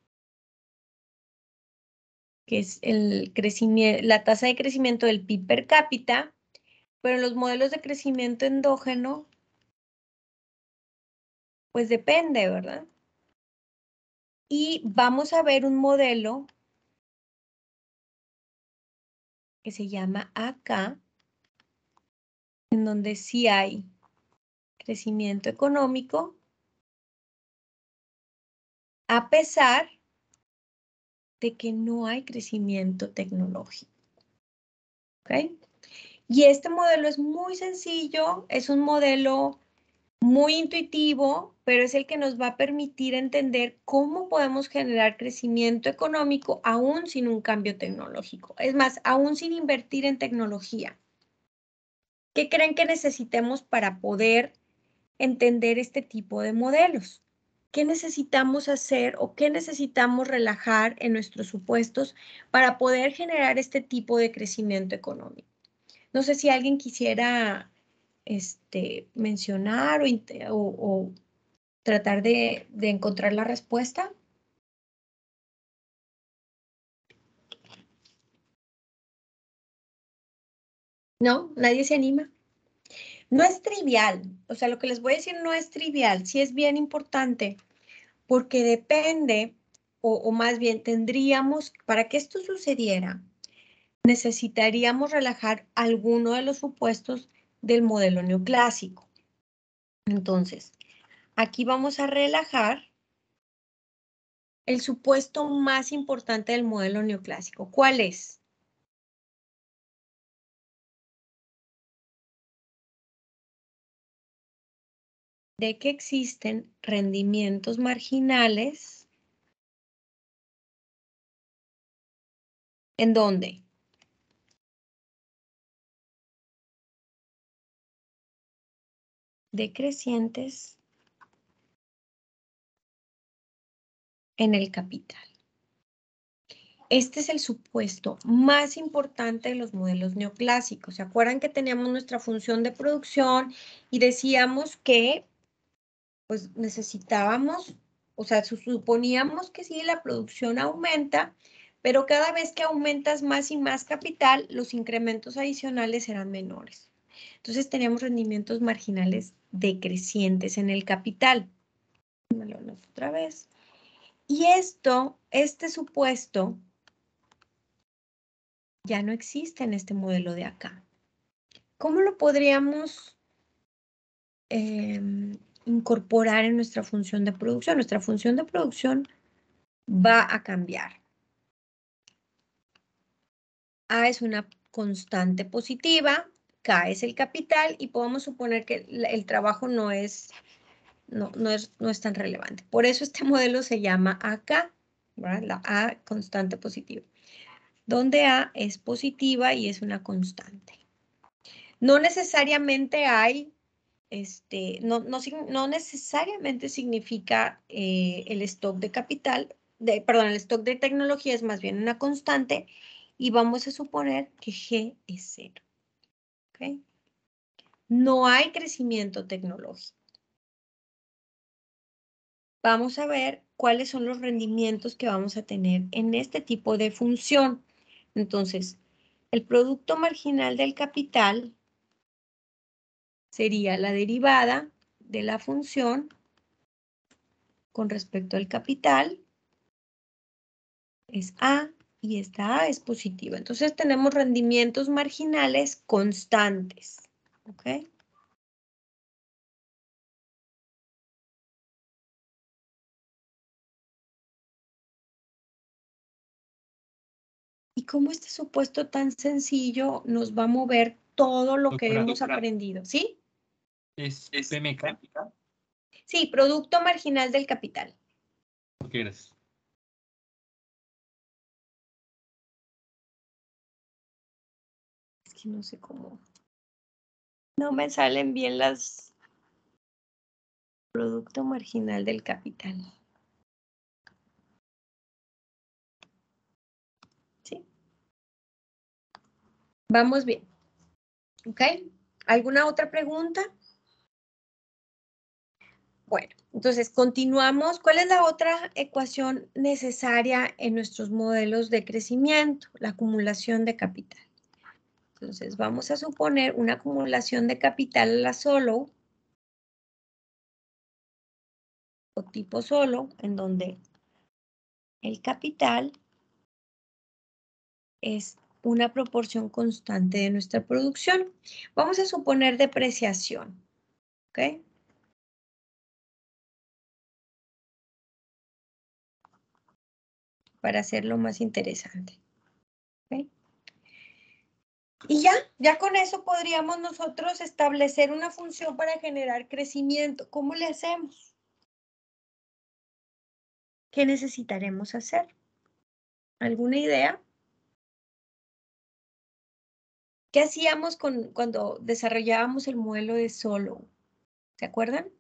[SPEAKER 1] Que es el crecimiento, la tasa de crecimiento del P I B per cápita, pero en los modelos de crecimiento endógeno, pues depende, ¿verdad? Y vamos a ver un modelo que se llama A K, en donde sí hay crecimiento económico, a pesar de que no hay crecimiento tecnológico. ¿Ok? Y este modelo es muy sencillo, es un modelo muy intuitivo, pero es el que nos va a permitir entender cómo podemos generar crecimiento económico aún sin un cambio tecnológico. Es más, aún sin invertir en tecnología. ¿Qué creen que necesitemos para poder entender este tipo de modelos? ¿Qué necesitamos hacer o qué necesitamos relajar en nuestros supuestos para poder generar este tipo de crecimiento económico? No sé si alguien quisiera este, mencionar o, o, o tratar de, de encontrar la respuesta. ¿No? ¿Nadie se anima? No es trivial, o sea, lo que les voy a decir no es trivial, sí es bien importante, porque depende, o, o más bien tendríamos, para que esto sucediera, necesitaríamos relajar alguno de los supuestos del modelo neoclásico. Entonces, aquí vamos a relajar el supuesto más importante del modelo neoclásico. ¿Cuál es? De que existen rendimientos marginales. ¿En dónde? Decrecientes en el capital. Este es el supuesto más importante de los modelos neoclásicos. ¿Se acuerdan que teníamos nuestra función de producción y decíamos que pues necesitábamos, o sea, suponíamos que sí, la producción aumenta, pero cada vez que aumentas más y más capital, los incrementos adicionales eran menores. Entonces teníamos rendimientos marginales decrecientes en el capital. Me lo anoto otra vez. Y esto, este supuesto, ya no existe en este modelo de acá. ¿Cómo lo podríamos eh, incorporar en nuestra función de producción? Nuestra función de producción va a cambiar. A es una constante positiva, K es el capital y podemos suponer que el trabajo no es, no, no es, no es tan relevante. Por eso este modelo se llama A K, ¿verdad? La A constante positiva. donde A es positiva y es una constante. No necesariamente hay, este, no, no, no necesariamente significa eh, el stock de capital, de, perdón, el stock de tecnología es más bien una constante y vamos a suponer que G es cero. ¿Okay? No hay crecimiento tecnológico. Vamos a ver cuáles son los rendimientos que vamos a tener en este tipo de función. Entonces, el producto marginal del capital sería la derivada de la función con respecto al capital. Es A y esta A es positiva. Entonces tenemos rendimientos marginales constantes. ¿Ok? Y como este supuesto tan sencillo nos va a mover todo lo que
[SPEAKER 4] Doctora,
[SPEAKER 1] hemos
[SPEAKER 4] doctora.
[SPEAKER 1] aprendido. ¿Sí?
[SPEAKER 4] ¿Es P M K?
[SPEAKER 1] Sí, producto marginal del capital.
[SPEAKER 4] ¿Por qué eres?
[SPEAKER 1] Es que no sé cómo. No me salen bien las... Producto marginal del capital. ¿Sí? Vamos bien. ¿Ok? ¿Alguna otra pregunta? Bueno, entonces continuamos. ¿Cuál es la otra ecuación necesaria en nuestros modelos de crecimiento? La acumulación de capital. Entonces vamos a suponer una acumulación de capital a la solo o tipo solo, en donde el capital es una proporción constante de nuestra producción. Vamos a suponer depreciación. ¿Ok? Para hacerlo más interesante. ¿Ok? Y ya, ya con eso podríamos nosotros establecer una función para generar crecimiento. ¿Cómo le hacemos? ¿Qué necesitaremos hacer? ¿Alguna idea? ¿Qué hacíamos con, cuando desarrollábamos el modelo de Solow? ¿Se acuerdan?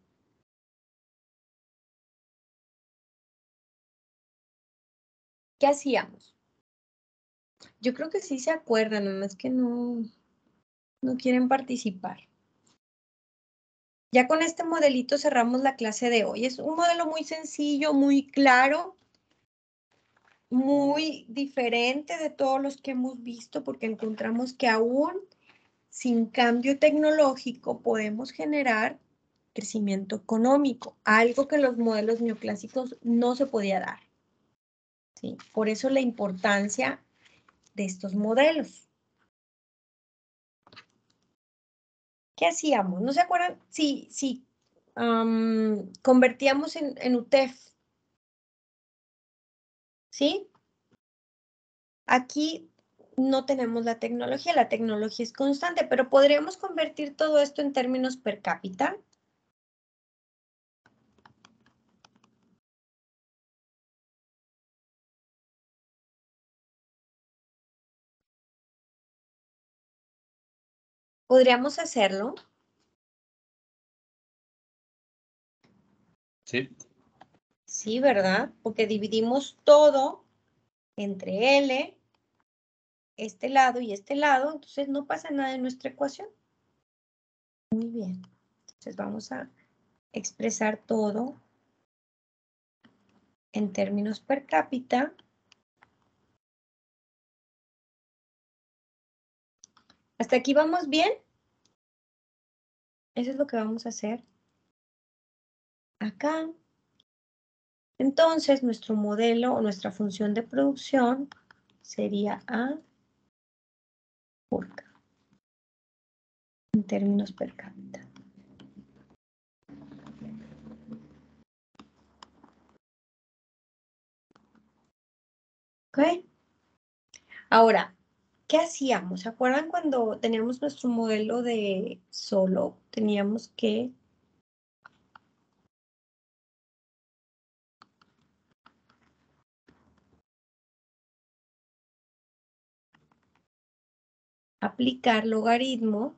[SPEAKER 1] ¿Qué hacíamos? Yo creo que sí se acuerdan, nada más que no, no quieren participar. Ya con este modelito cerramos la clase de hoy. Es un modelo muy sencillo, muy claro, muy diferente de todos los que hemos visto, porque encontramos que aún sin cambio tecnológico podemos generar crecimiento económico, algo que en los modelos neoclásicos no se podía dar. ¿Sí? Por eso la importancia de estos modelos. ¿Qué hacíamos? ¿No se acuerdan? Sí, sí. Um, convertíamos en, en U T E F. ¿Sí? Aquí no tenemos la tecnología, la tecnología es constante, pero ¿podríamos convertir todo esto en términos per cápita? ¿Podríamos hacerlo?
[SPEAKER 4] Sí.
[SPEAKER 1] Sí, ¿verdad? Porque dividimos todo entre L, este lado y este lado, entonces no pasa nada en nuestra ecuación. Muy bien. Entonces vamos a expresar todo en términos per cápita. ¿Hasta aquí vamos bien? Eso es lo que vamos a hacer acá. Entonces, nuestro modelo o nuestra función de producción sería A por K en términos per cápita. ¿Ok? Ahora, ¿qué hacíamos? ¿Se acuerdan cuando teníamos nuestro modelo de solo? Teníamos que aplicar logaritmo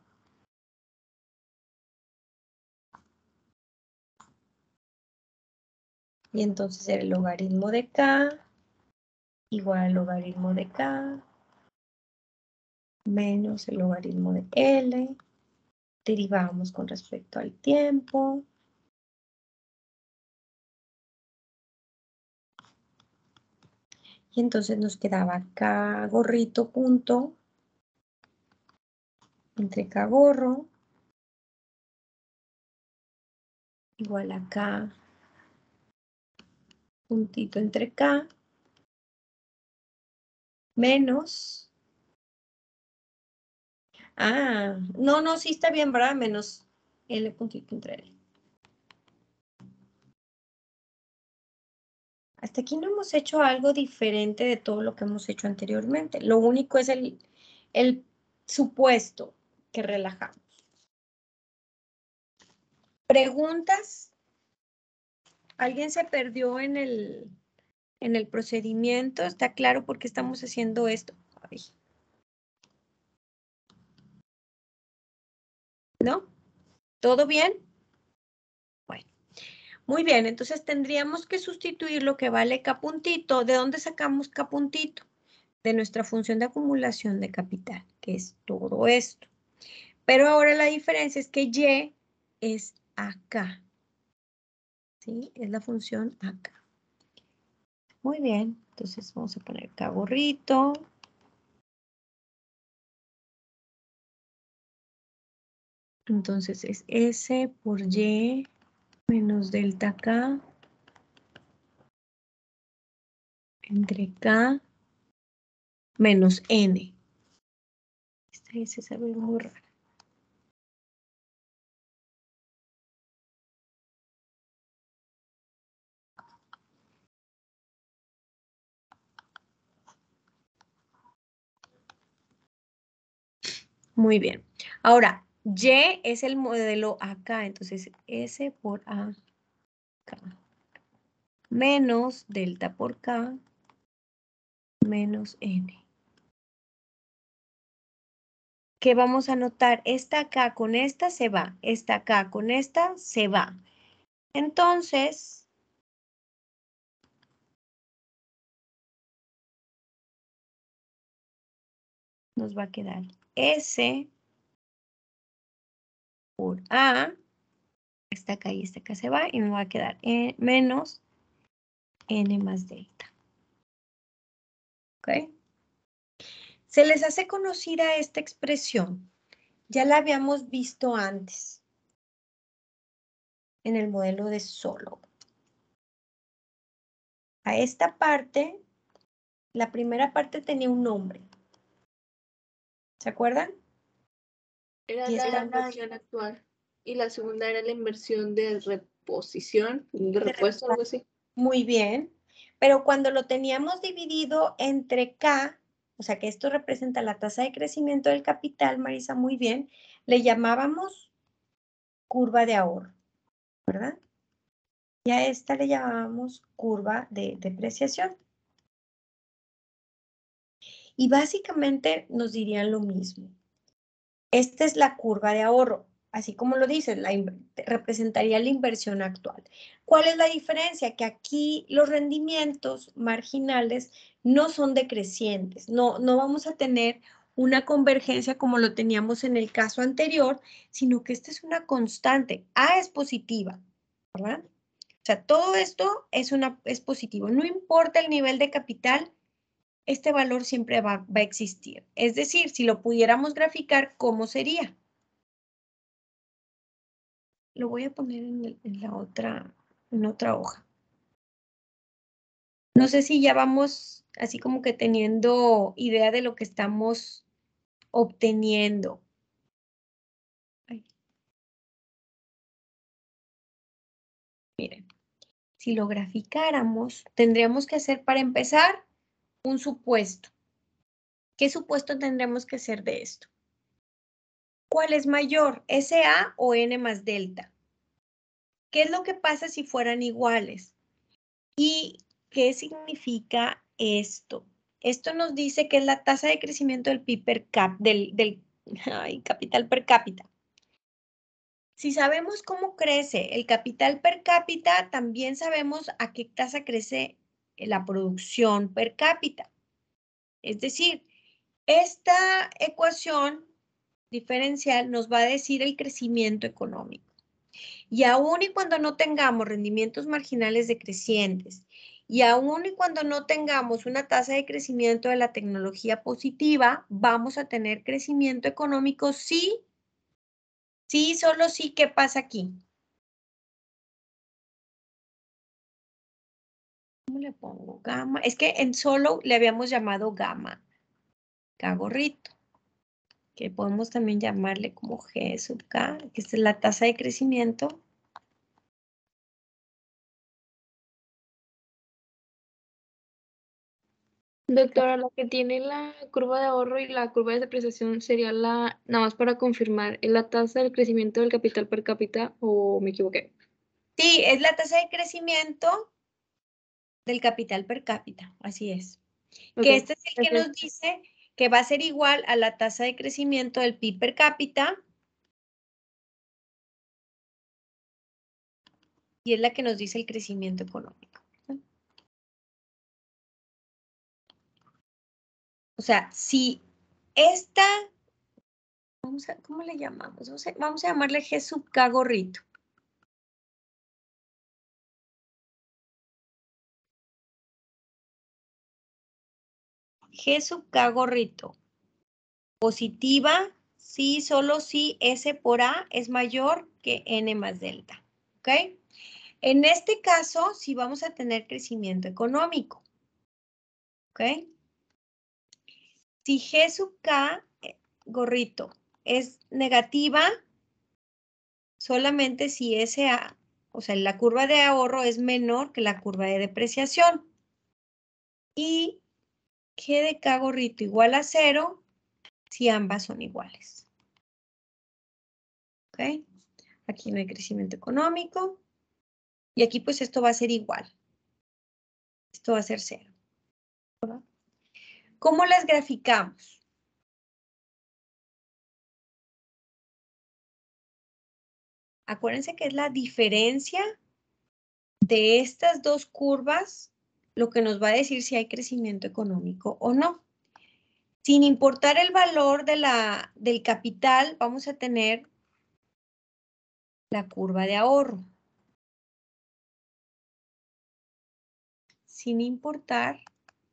[SPEAKER 1] y entonces el logaritmo de K igual al logaritmo de K menos el logaritmo de L. Derivamos con respecto al tiempo. Y entonces nos quedaba K gorrito punto entre K gorro igual a K puntito entre K menos. Ah, no, no, sí está bien, ¿verdad? Menos L puntito entre L. Hasta aquí no hemos hecho algo diferente de todo lo que hemos hecho anteriormente. Lo único es el, el supuesto que relajamos. ¿Preguntas? ¿Alguien se perdió en el, en el procedimiento? ¿Está claro por qué estamos haciendo esto? Ay. ¿No? ¿Todo bien? Bueno. Muy bien, entonces tendríamos que sustituir lo que vale K puntito. ¿De dónde sacamos K puntito? De nuestra función de acumulación de capital, que es todo esto. Pero ahora la diferencia es que Y es acá. ¿Sí? Es la función acá. Muy bien, entonces vamos a poner K gorrito. Entonces es S por Y menos delta K entre K menos N. Esta S se ve muy rara. Muy bien. Ahora, Y es el modelo acá, entonces S por A K menos delta por K menos N. ¿Qué vamos a notar? Esta acá con esta se va, esta acá con esta se va. Entonces, nos va a quedar S por A, esta acá y esta acá se va, y me va a quedar E menos N más delta. ¿Ok? Se les hace conocida esta expresión. Ya la habíamos visto antes en el modelo de Solow. A esta parte, la primera parte tenía un nombre. ¿Se acuerdan?
[SPEAKER 2] Era
[SPEAKER 1] Y
[SPEAKER 2] la
[SPEAKER 1] esta-
[SPEAKER 2] inversión actual. Y la segunda era la inversión de reposición, de repuesto, algo así.
[SPEAKER 1] Muy bien. Pero cuando lo teníamos dividido entre K, o sea que esto representa la tasa de crecimiento del capital, Marisa, muy bien, le llamábamos curva de ahorro, ¿verdad? Y a esta le llamábamos curva de depreciación. Y básicamente nos dirían lo mismo. Esta es la curva de ahorro, así como lo dice, la representaría la inversión actual. ¿Cuál es la diferencia? Que aquí los rendimientos marginales no son decrecientes, no, no vamos a tener una convergencia como lo teníamos en el caso anterior, sino que esta es una constante. A es positiva, ¿verdad? O sea, todo esto es, una, es positivo. No importa el nivel de capital, este valor siempre va, va a existir. Es decir, si lo pudiéramos graficar, ¿cómo sería? Lo voy a poner en, el, en la otra, en otra hoja. No sé si ya vamos así como que teniendo idea de lo que estamos obteniendo. Ay. Miren, si lo graficáramos, tendríamos que hacer para empezar un supuesto. ¿Qué supuesto tendremos que hacer de esto? ¿Cuál es mayor, S A o N más delta? ¿Qué es lo que pasa si fueran iguales? ¿Y qué significa esto? Esto nos dice que es la tasa de crecimiento del P I B per cap, del, del ay, capital per cápita. Si sabemos cómo crece el capital per cápita, también sabemos a qué tasa crece la producción per cápita. Es decir, esta ecuación diferencial nos va a decir el crecimiento económico. Y aún y cuando no tengamos rendimientos marginales decrecientes, y aún y cuando no tengamos una tasa de crecimiento de la tecnología positiva, vamos a tener crecimiento económico sí, sí, solo sí. ¿Qué pasa aquí? ¿Cómo le pongo? Gamma. Es que en solo le habíamos llamado gamma, K gorrito, que podemos también llamarle como G sub K, que esta es la tasa de crecimiento.
[SPEAKER 5] Doctora, la que tiene la curva de ahorro y la curva de depreciación sería la, nada más para confirmar, ¿es la tasa del crecimiento del capital per cápita o me equivoqué?
[SPEAKER 1] Sí, es la tasa de crecimiento del capital per cápita, así es.
[SPEAKER 5] Ok,
[SPEAKER 1] Que este es el que
[SPEAKER 5] gracias.
[SPEAKER 1] nos dice que va a ser igual a la tasa de crecimiento del P I B per cápita y es la que nos dice el crecimiento económico. O sea, si esta, vamos a, ¿cómo le llamamos? Vamos a, vamos a llamarle G sub K gorrito. G sub K gorrito. Positiva, si, solo si S por A es mayor que N más delta. ¿Ok? En este caso, sí vamos a tener crecimiento económico. ¿Ok? Si G sub K, eh, gorrito, es negativa, solamente si S A, o sea, la curva de ahorro es menor que la curva de depreciación. Y G de K gorrito igual a cero si ambas son iguales. ¿Ok? Aquí no hay crecimiento económico. Y aquí pues esto va a ser igual. Esto va a ser cero. ¿Verdad? ¿Cómo las graficamos? Acuérdense que es la diferencia de estas dos curvas lo que nos va a decir si hay crecimiento económico o no. Sin importar el valor de la, del capital, vamos a tener la curva de ahorro. Sin importar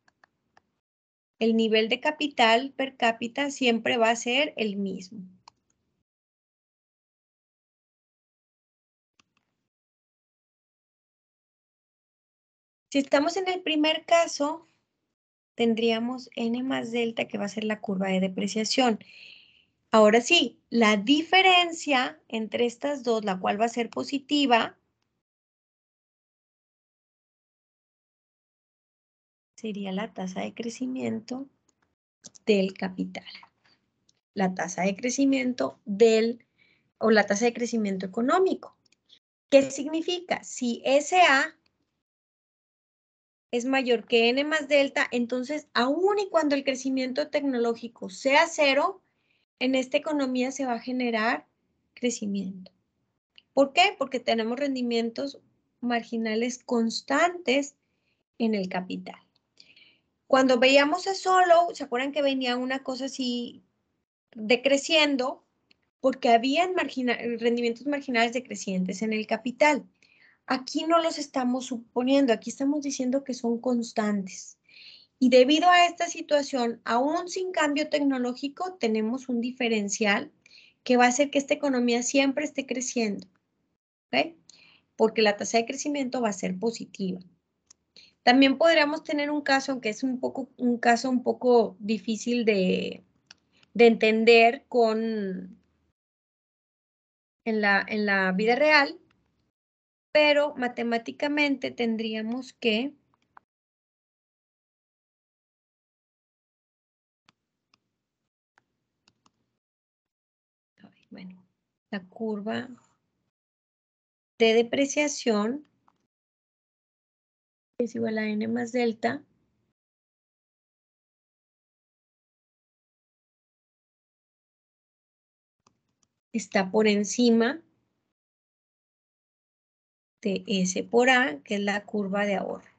[SPEAKER 1] el nivel de capital per cápita, siempre va a ser el mismo. Si estamos en el primer caso, tendríamos N más delta, que va a ser la curva de depreciación. Ahora sí, la diferencia entre estas dos, la cual va a ser positiva, sería la tasa de crecimiento del capital. La tasa de crecimiento del, o la tasa de crecimiento económico. ¿Qué significa? Si S A es mayor que N más delta, entonces, aun y cuando el crecimiento tecnológico sea cero, en esta economía se va a generar crecimiento. ¿Por qué? Porque tenemos rendimientos marginales constantes en el capital. Cuando veíamos a Solow, ¿se acuerdan que venía una cosa así decreciendo? Porque habían margina- rendimientos marginales decrecientes en el capital. Aquí no los estamos suponiendo, aquí estamos diciendo que son constantes. Y debido a esta situación, aún sin cambio tecnológico, tenemos un diferencial que va a hacer que esta economía siempre esté creciendo, ¿ok? Porque la tasa de crecimiento va a ser positiva. También podríamos tener un caso, aunque es un, poco, un caso un poco difícil de, de entender con, en, la, en la vida real, pero matemáticamente tendríamos que bueno, la curva de depreciación es igual a N más delta está por encima de S por A, que es la curva de ahorro.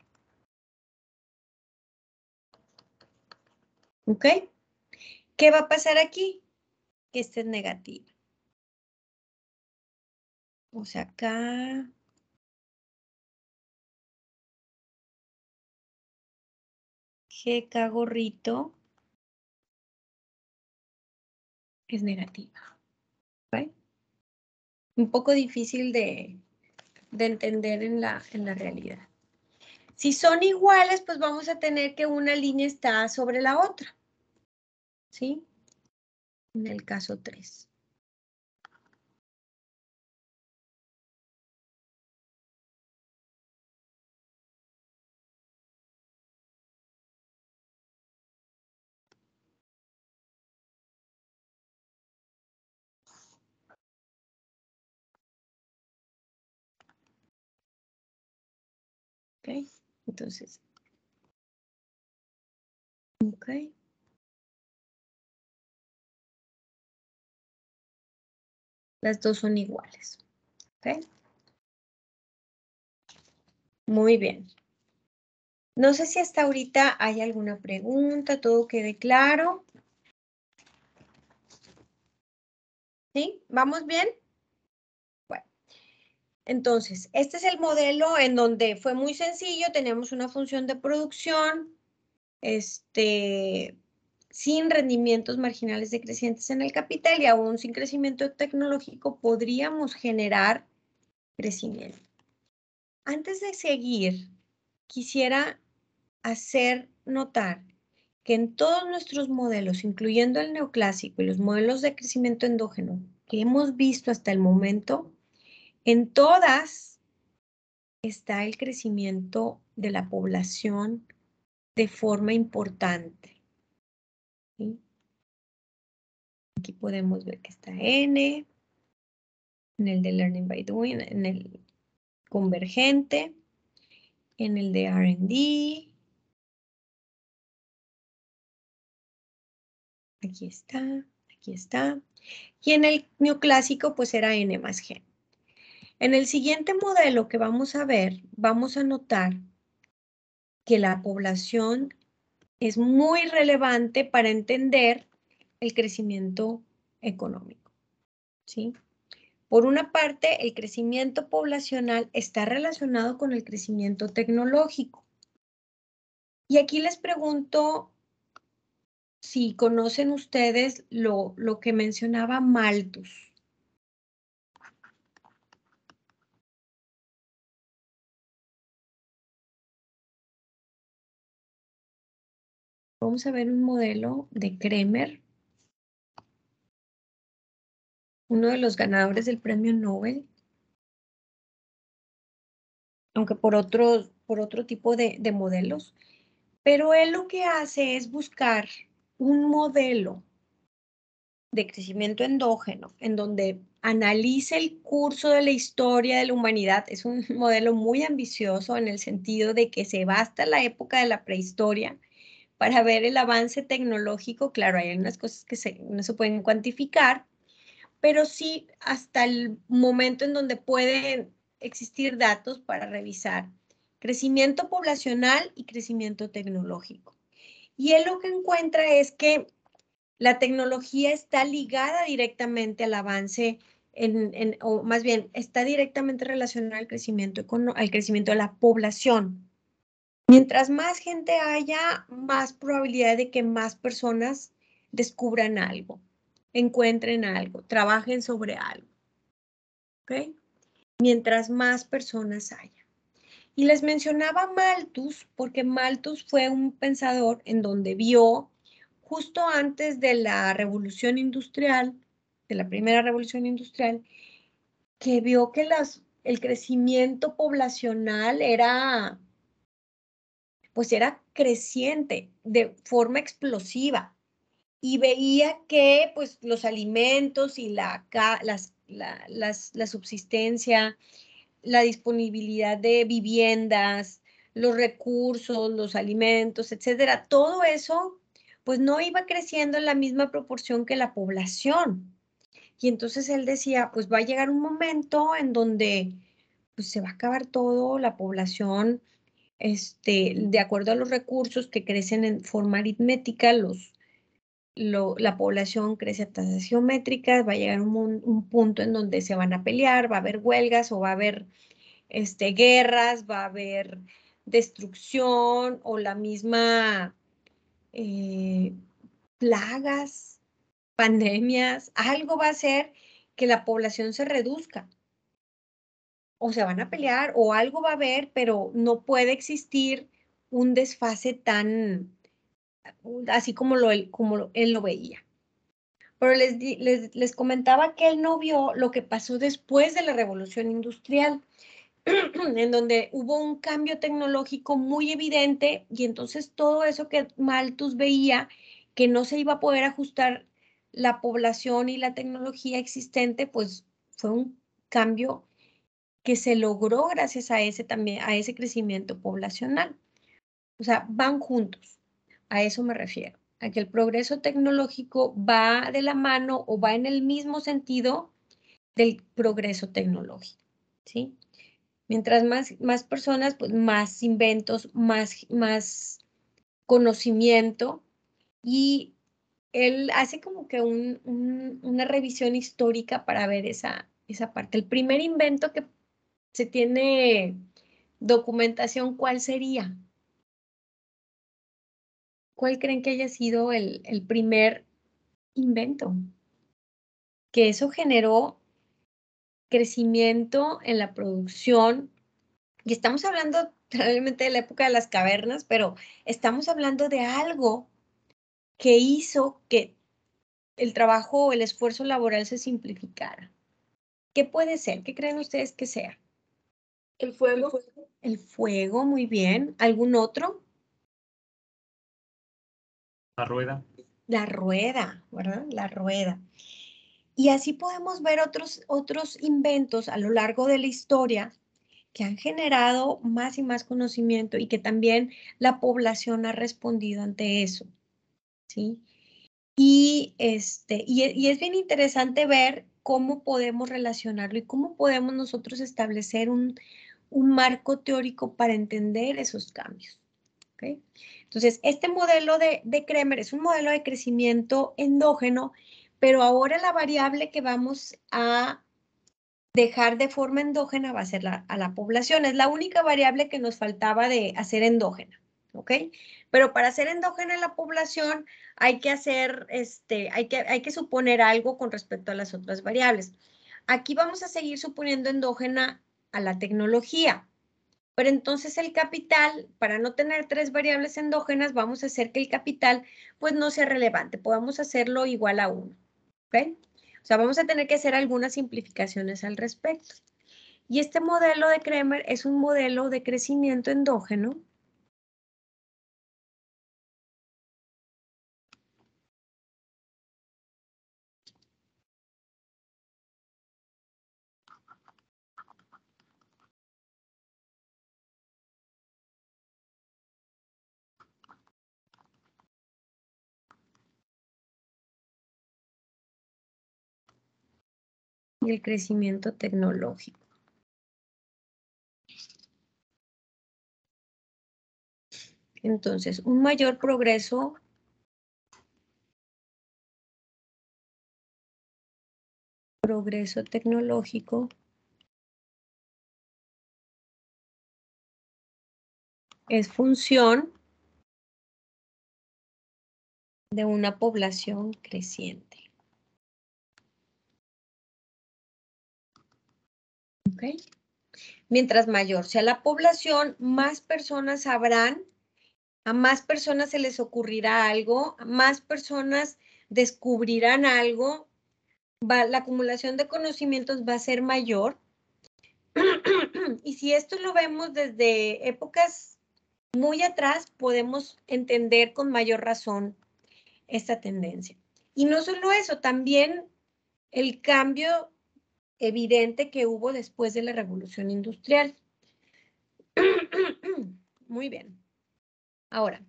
[SPEAKER 1] ¿Ok? ¿Qué va a pasar aquí? Que esta es negativa. O sea, acá... G K gorrito es negativa. ¿Ok? Un poco difícil de, de entender en la, en la realidad. Si son iguales, pues vamos a tener que una línea está sobre la otra. ¿Sí? En el caso tres. ¿Ok? Entonces. ¿Ok? Las dos son iguales. ¿Ok? Muy bien. No sé si hasta ahorita hay alguna pregunta, todo quede claro. ¿Sí? ¿Vamos bien? Bueno. Entonces, este es el modelo en donde fue muy sencillo, teníamos una función de producción, este, sin rendimientos marginales decrecientes en el capital y aún sin crecimiento tecnológico podríamos generar crecimiento. Antes de seguir, quisiera hacer notar que en todos nuestros modelos, incluyendo el neoclásico y los modelos de crecimiento endógeno que hemos visto hasta el momento, en todas está el crecimiento de la población de forma importante. ¿Sí? Aquí podemos ver que está N, en el de Learning by Doing, en el convergente, en el de R and D. Aquí está, aquí está. Y en el neoclásico, pues era N más G. En el siguiente modelo que vamos a ver, vamos a notar que la población es muy relevante para entender el crecimiento económico, ¿sí? Por una parte, el crecimiento poblacional está relacionado con el crecimiento tecnológico. Y aquí les pregunto si conocen ustedes lo, lo que mencionaba Malthus. Vamos a ver un modelo de Kremer, uno de los ganadores del premio Nobel, aunque por otro, por otro tipo de, de modelos. Pero él lo que hace es buscar un modelo de crecimiento endógeno en donde analice el curso de la historia de la humanidad. Es un modelo muy ambicioso en el sentido de que se va hasta la época de la prehistoria para ver el avance tecnológico. Claro, hay unas cosas que se, no se pueden cuantificar, pero sí hasta el momento en donde pueden existir datos para revisar crecimiento poblacional y crecimiento tecnológico. Y él lo que encuentra es que la tecnología está ligada directamente al avance, en, en, o más bien, está directamente relacionada al crecimiento, al crecimiento de la población. Mientras más gente haya, más probabilidad de que más personas descubran algo, encuentren algo, trabajen sobre algo. ¿Ok? Mientras más personas haya. Y les mencionaba Malthus porque Malthus fue un pensador en donde vio justo antes de la revolución industrial, de la primera revolución industrial, que vio que las, el crecimiento poblacional era, pues era creciente de forma explosiva y veía que pues los alimentos y la, las, la, las, la subsistencia, la disponibilidad de viviendas, los recursos, los alimentos, etcétera, todo eso, pues no iba creciendo en la misma proporción que la población. Y entonces él decía, pues va a llegar un momento en donde pues, se va a acabar todo, la población, este, de acuerdo a los recursos que crecen en forma aritmética, los, lo, la población crece a tasas geométricas, va a llegar un, un punto en donde se van a pelear, va a haber huelgas o va a haber este, guerras, va a haber destrucción o la misma eh, plagas, pandemias, algo va a hacer que la población se reduzca. O se van a pelear o algo va a haber, pero no puede existir un desfase tan así como, lo, como él lo veía. Pero les, les, les comentaba que él no vio lo que pasó después de la revolución industrial, en donde hubo un cambio tecnológico muy evidente y entonces todo eso que Malthus veía que no se iba a poder ajustar la población y la tecnología existente, pues fue un cambio que se logró gracias a ese también, a ese crecimiento poblacional. O sea, van juntos. A eso me refiero, a que el progreso tecnológico va de la mano o va en el mismo sentido del progreso tecnológico, ¿sí? Mientras más, más personas, pues más inventos, más, más conocimiento y él hace como que un, un, una revisión histórica para ver esa, esa parte. El primer invento que se tiene documentación, ¿cuál sería? ¿Cuál creen que haya sido el, el primer invento? Que eso generó crecimiento en la producción. Y estamos hablando realmente de la época de las cavernas, pero estamos hablando de algo que hizo que el trabajo o el esfuerzo laboral se simplificara. ¿Qué puede ser? ¿Qué creen ustedes que sea?
[SPEAKER 2] El fuego.
[SPEAKER 1] El fuego, muy bien. ¿Algún otro?
[SPEAKER 4] La rueda.
[SPEAKER 1] La rueda, ¿verdad? La rueda. Y así podemos ver otros, otros inventos a lo largo de la historia que han generado más y más conocimiento y que también la población ha respondido ante eso, ¿sí? Y, este, y, y es bien interesante ver cómo podemos relacionarlo y cómo podemos nosotros establecer un, un marco teórico para entender esos cambios. ¿Okay? Entonces, este modelo de, de Kremer es un modelo de crecimiento endógeno, pero ahora la variable que vamos a dejar de forma endógena va a ser la, a la población. Es la única variable que nos faltaba de hacer endógena, ¿ok? Pero para hacer endógena la población hay que hacer, este, hay que, hay que suponer algo con respecto a las otras variables. Aquí vamos a seguir suponiendo endógena a la tecnología. Pero entonces el capital, para no tener tres variables endógenas, vamos a hacer que el capital pues no sea relevante. Podamos hacerlo igual a uno. ¿Ok? O sea, vamos a tener que hacer algunas simplificaciones al respecto. Y este modelo de Kremer es un modelo de crecimiento endógeno. Y el crecimiento tecnológico. Entonces, un mayor progreso progreso tecnológico es función de una población creciente. ¿Ok? Mientras mayor sea la población, más personas sabrán, a más personas se les ocurrirá algo, a más personas descubrirán algo, va, la acumulación de conocimientos va a ser mayor. Y si esto lo vemos desde épocas muy atrás, podemos entender con mayor razón esta tendencia. Y no solo eso, también el cambio evidente que hubo después de la Revolución Industrial. Muy bien. Ahora,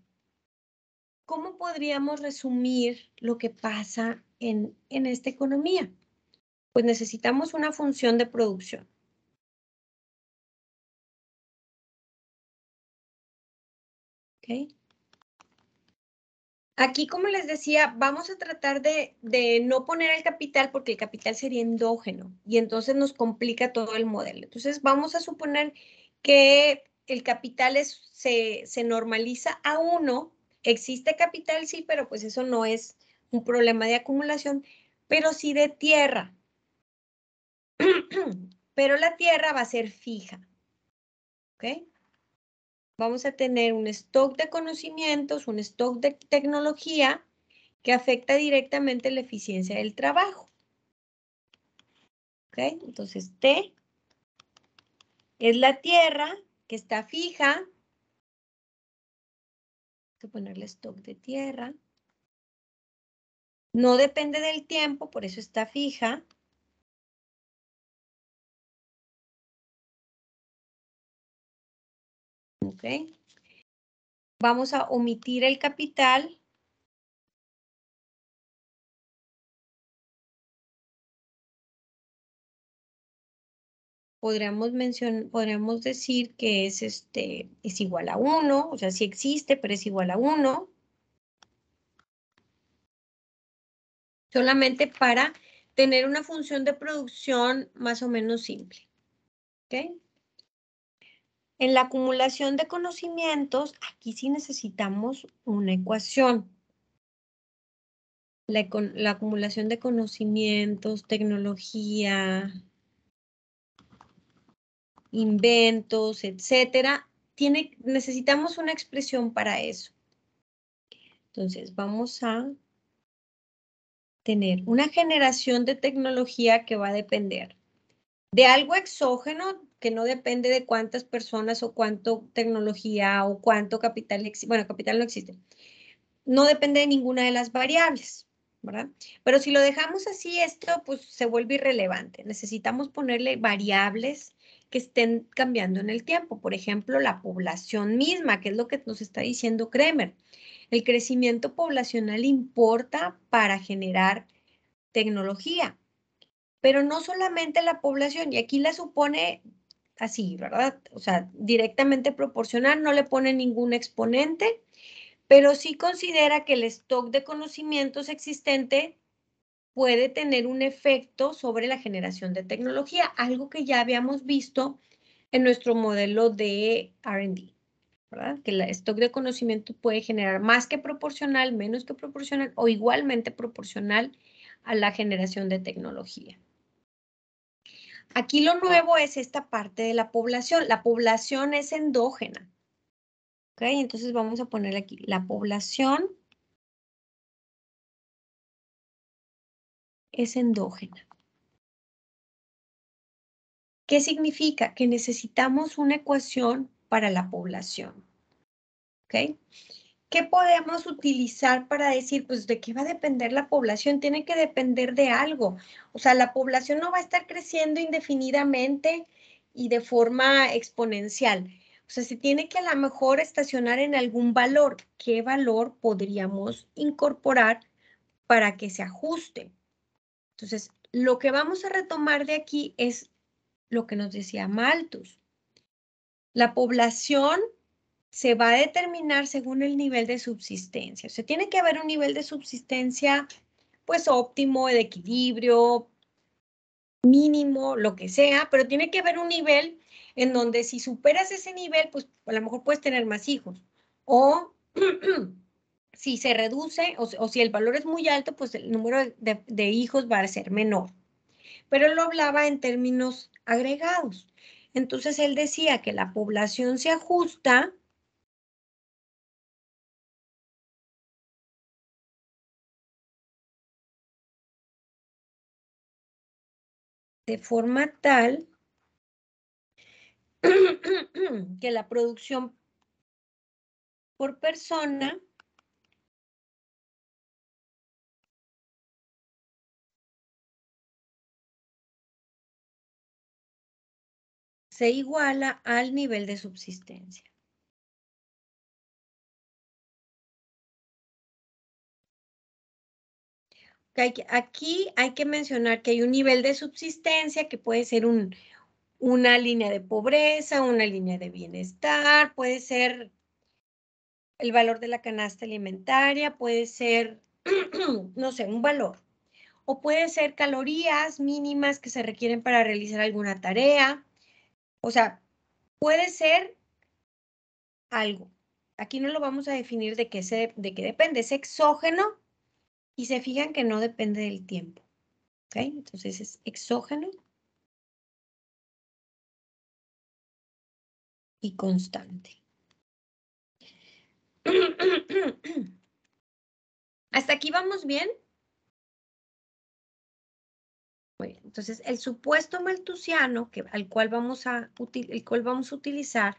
[SPEAKER 1] ¿cómo podríamos resumir lo que pasa en, en esta economía? Pues necesitamos una función de producción. ¿Ok? Aquí, como les decía, vamos a tratar de, de no poner el capital porque el capital sería endógeno y entonces nos complica todo el modelo. Entonces, vamos a suponer que el capital es, se, se normaliza a uno. Existe capital, sí, pero pues eso no es un problema de acumulación, pero sí de tierra. Pero la tierra va a ser fija. ¿Ok? Vamos a tener un stock de conocimientos, un stock de tecnología que afecta directamente la eficiencia del trabajo. ¿Ok? Entonces, T es la tierra que está fija. Voy a ponerle stock de tierra. No depende del tiempo, por eso está fija. ¿Ok? Vamos a omitir el capital. Podríamos mencionar, podríamos decir que es, este, es igual a uno, o sea, sí existe, pero es igual a uno. Solamente para tener una función de producción más o menos simple. ¿Ok? En la acumulación de conocimientos, aquí sí necesitamos una ecuación. La, la acumulación de conocimientos, tecnología, inventos, etcétera, tiene, necesitamos una expresión para eso. Entonces, vamos a tener una generación de tecnología que va a depender de algo exógeno, que no depende de cuántas personas o cuánto tecnología o cuánto capital existe. Bueno, capital no existe. No depende de ninguna de las variables, ¿verdad? Pero si lo dejamos así, esto pues se vuelve irrelevante. Necesitamos ponerle variables que estén cambiando en el tiempo. Por ejemplo, la población misma, que es lo que nos está diciendo Kremer. El crecimiento poblacional importa para generar tecnología, pero no solamente la población, y aquí la supone así, ¿verdad? O sea, directamente proporcional, no le pone ningún exponente, pero sí considera que el stock de conocimientos existente puede tener un efecto sobre la generación de tecnología, algo que ya habíamos visto en nuestro modelo de R and D, ¿verdad? Que el stock de conocimiento puede generar más que proporcional, menos que proporcional o igualmente proporcional a la generación de tecnología. Aquí lo nuevo es esta parte de la población. La población es endógena. ¿Ok? Entonces vamos a poner aquí la población es endógena. ¿Qué significa? Que necesitamos una ecuación para la población. ¿Ok? ¿Qué podemos utilizar para decir, pues, de qué va a depender la población? Tiene que depender de algo. O sea, la población no va a estar creciendo indefinidamente y de forma exponencial. O sea, se tiene que a lo mejor estacionar en algún valor. ¿Qué valor podríamos incorporar para que se ajuste? Entonces, lo que vamos a retomar de aquí es lo que nos decía Malthus. La población se va a determinar según el nivel de subsistencia. O sea, tiene que haber un nivel de subsistencia, pues, óptimo, de equilibrio, mínimo, lo que sea, pero tiene que haber un nivel en donde si superas ese nivel, pues, a lo mejor puedes tener más hijos. O si se reduce, o, o si el valor es muy alto, pues el número de, de hijos va a ser menor. Pero él lo hablaba en términos agregados. Entonces, él decía que la población se ajusta de forma tal que la producción por persona se iguala al nivel de subsistencia. que hay que- aquí hay que mencionar que hay un nivel de subsistencia que puede ser un, una línea de pobreza, una línea de bienestar, puede ser el valor de la canasta alimentaria, puede ser, no sé, un valor. O puede ser calorías mínimas que se requieren para realizar alguna tarea. O sea, puede ser algo. Aquí no lo vamos a definir de qué, se, de qué depende. Es exógeno y se fijan que no depende del tiempo. ¿Ok? Entonces es exógeno y constante. ¿Hasta aquí vamos bien? Muy bien. Entonces, el supuesto malthusiano, que, al cual vamos a, el cual vamos a utilizar,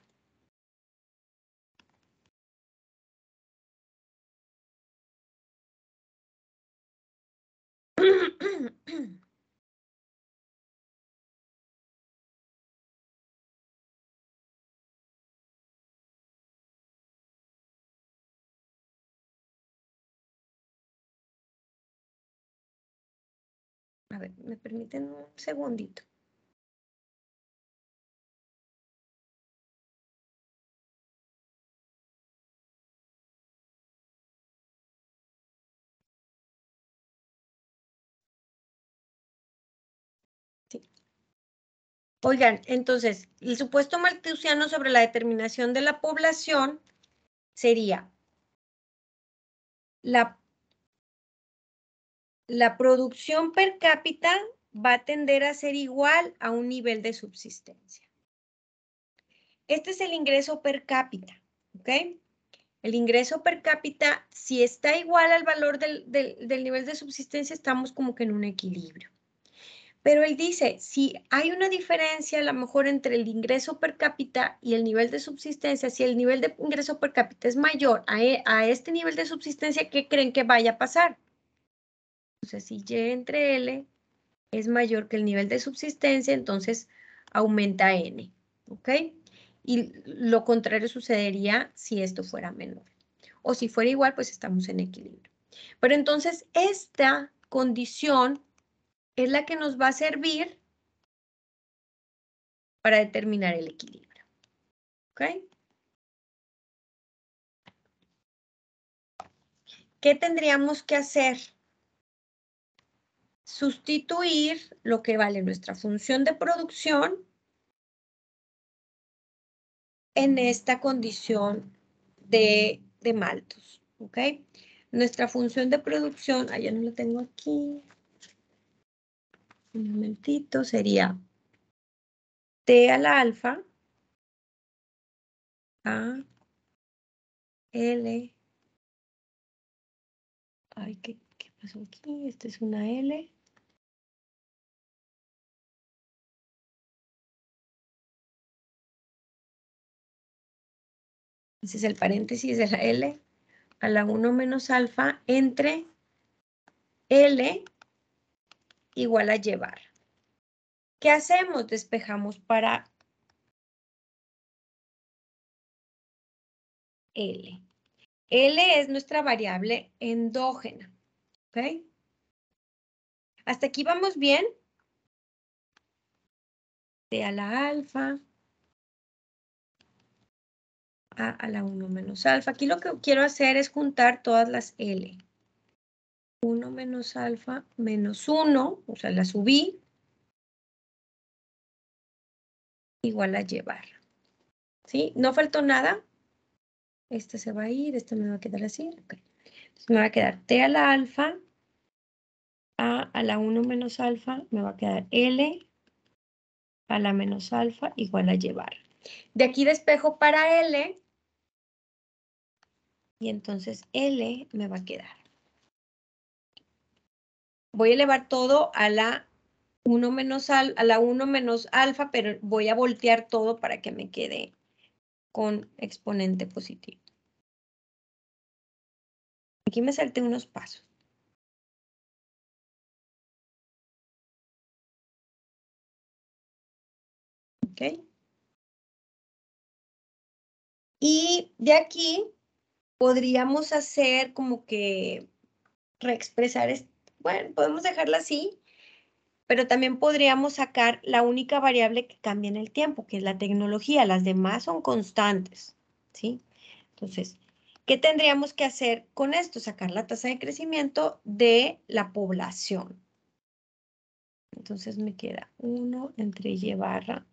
[SPEAKER 1] a ver, me permiten un segundito. Sí. Oigan, entonces, el supuesto malthusiano sobre la determinación de la población sería la, la producción per cápita va a tender a ser igual a un nivel de subsistencia. Este es el ingreso per cápita, ¿ok? El ingreso per cápita, si está igual al valor del, del, del nivel de subsistencia, estamos como que en un equilibrio. Pero él dice, si hay una diferencia a lo mejor entre el ingreso per cápita y el nivel de subsistencia, si el nivel de ingreso per cápita es mayor a, e, a este nivel de subsistencia, ¿qué creen que vaya a pasar? Entonces, si Y entre L es mayor que el nivel de subsistencia, entonces aumenta N, ¿ok? Y lo contrario sucedería si esto fuera menor. O si fuera igual, pues estamos en equilibrio. Pero entonces, esta condición es la que nos va a servir para determinar el equilibrio. ¿Ok? ¿Qué tendríamos que hacer? Sustituir lo que vale nuestra función de producción en esta condición de, de maltos. ¿Ok? Nuestra función de producción, ah, ya no lo tengo aquí. Un momentito, sería T a la alfa a L. Ay, ¿qué, qué pasó aquí? Esta es una L. Ese es el paréntesis de la L a la uno menos alfa entre L igual a llevar. ¿Qué hacemos? Despejamos para L. L es nuestra variable endógena. ¿Ok? ¿Hasta aquí vamos bien? T a la alfa a a la uno menos alfa. Aquí lo que quiero hacer es juntar todas las L. uno menos alfa menos uno, o sea, la subí, igual a llevar. ¿Sí? ¿No faltó nada? Este se va a ir, este me va a quedar así. Okay. Entonces me va a quedar T a la alfa, A a la uno menos alfa, me va a quedar L a la menos alfa igual a llevar. De aquí despejo para L, y entonces L me va a quedar. Voy a elevar todo a la uno menos al, a la uno menos alfa, pero voy a voltear todo para que me quede con exponente positivo. Aquí me salté unos pasos. ¿Ok? Y de aquí podríamos hacer como que reexpresar bueno, podemos dejarla así, pero también podríamos sacar la única variable que cambia en el tiempo, que es la tecnología. Las demás son constantes, ¿sí? Entonces, ¿qué tendríamos que hacer con esto? Sacar la tasa de crecimiento de la población. Entonces me queda uno entre y barra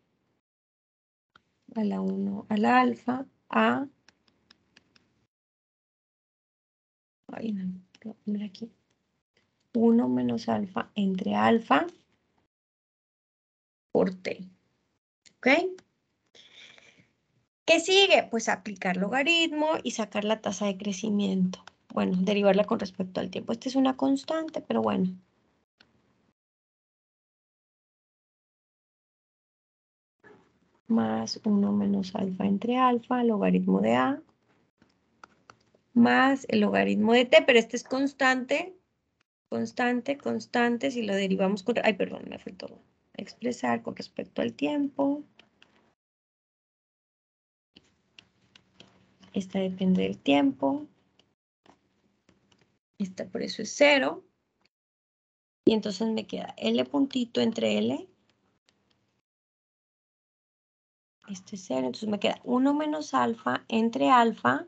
[SPEAKER 1] a la uno a la alfa a... Ay, no, lo voy a poner aquí. uno menos alfa entre alfa por t. ¿Ok? ¿Qué sigue? Pues aplicar logaritmo y sacar la tasa de crecimiento. Bueno, derivarla con respecto al tiempo. Esta es una constante, pero bueno. Más uno menos alfa entre alfa, logaritmo de a, más el logaritmo de t, pero este es constante, constante, constante, si lo derivamos con... Ay, perdón, me faltó expresar con respecto al tiempo. Esta depende del tiempo. Esta por eso es cero. Y entonces me queda L puntito entre L. Este es cero, entonces me queda uno menos alfa entre alfa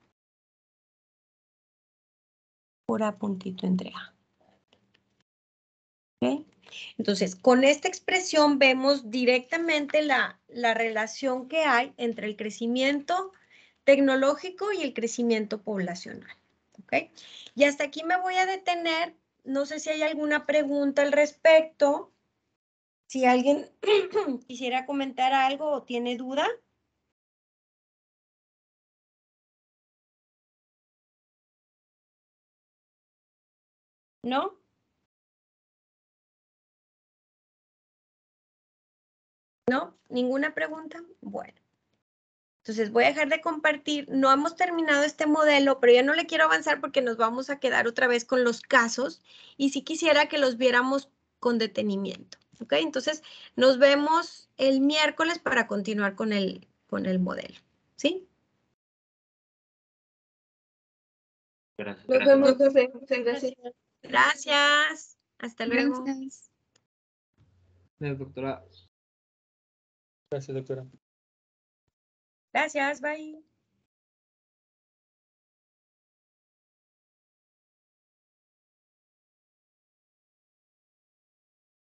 [SPEAKER 1] por A puntito entre A. ¿Ok? Entonces, con esta expresión vemos directamente la, la relación que hay entre el crecimiento tecnológico y el crecimiento poblacional. ¿Ok? Y hasta aquí me voy a detener. No sé si hay alguna pregunta al respecto. Si alguien quisiera comentar algo o tiene duda. ¿No? ¿No? ¿Ninguna pregunta? Bueno. Entonces voy a dejar de compartir. No hemos terminado este modelo, pero ya no le quiero avanzar porque nos vamos a quedar otra vez con los casos y sí quisiera que los viéramos con detenimiento. ¿Ok? Entonces nos vemos el miércoles para continuar con el, con el modelo. ¿Sí?
[SPEAKER 3] Gracias.
[SPEAKER 2] Nos vemos, profe. Muchas gracias.
[SPEAKER 1] Gracias. Hasta luego.
[SPEAKER 6] Gracias.
[SPEAKER 4] Gracias, doctora. Gracias, doctora.
[SPEAKER 1] Gracias. Bye.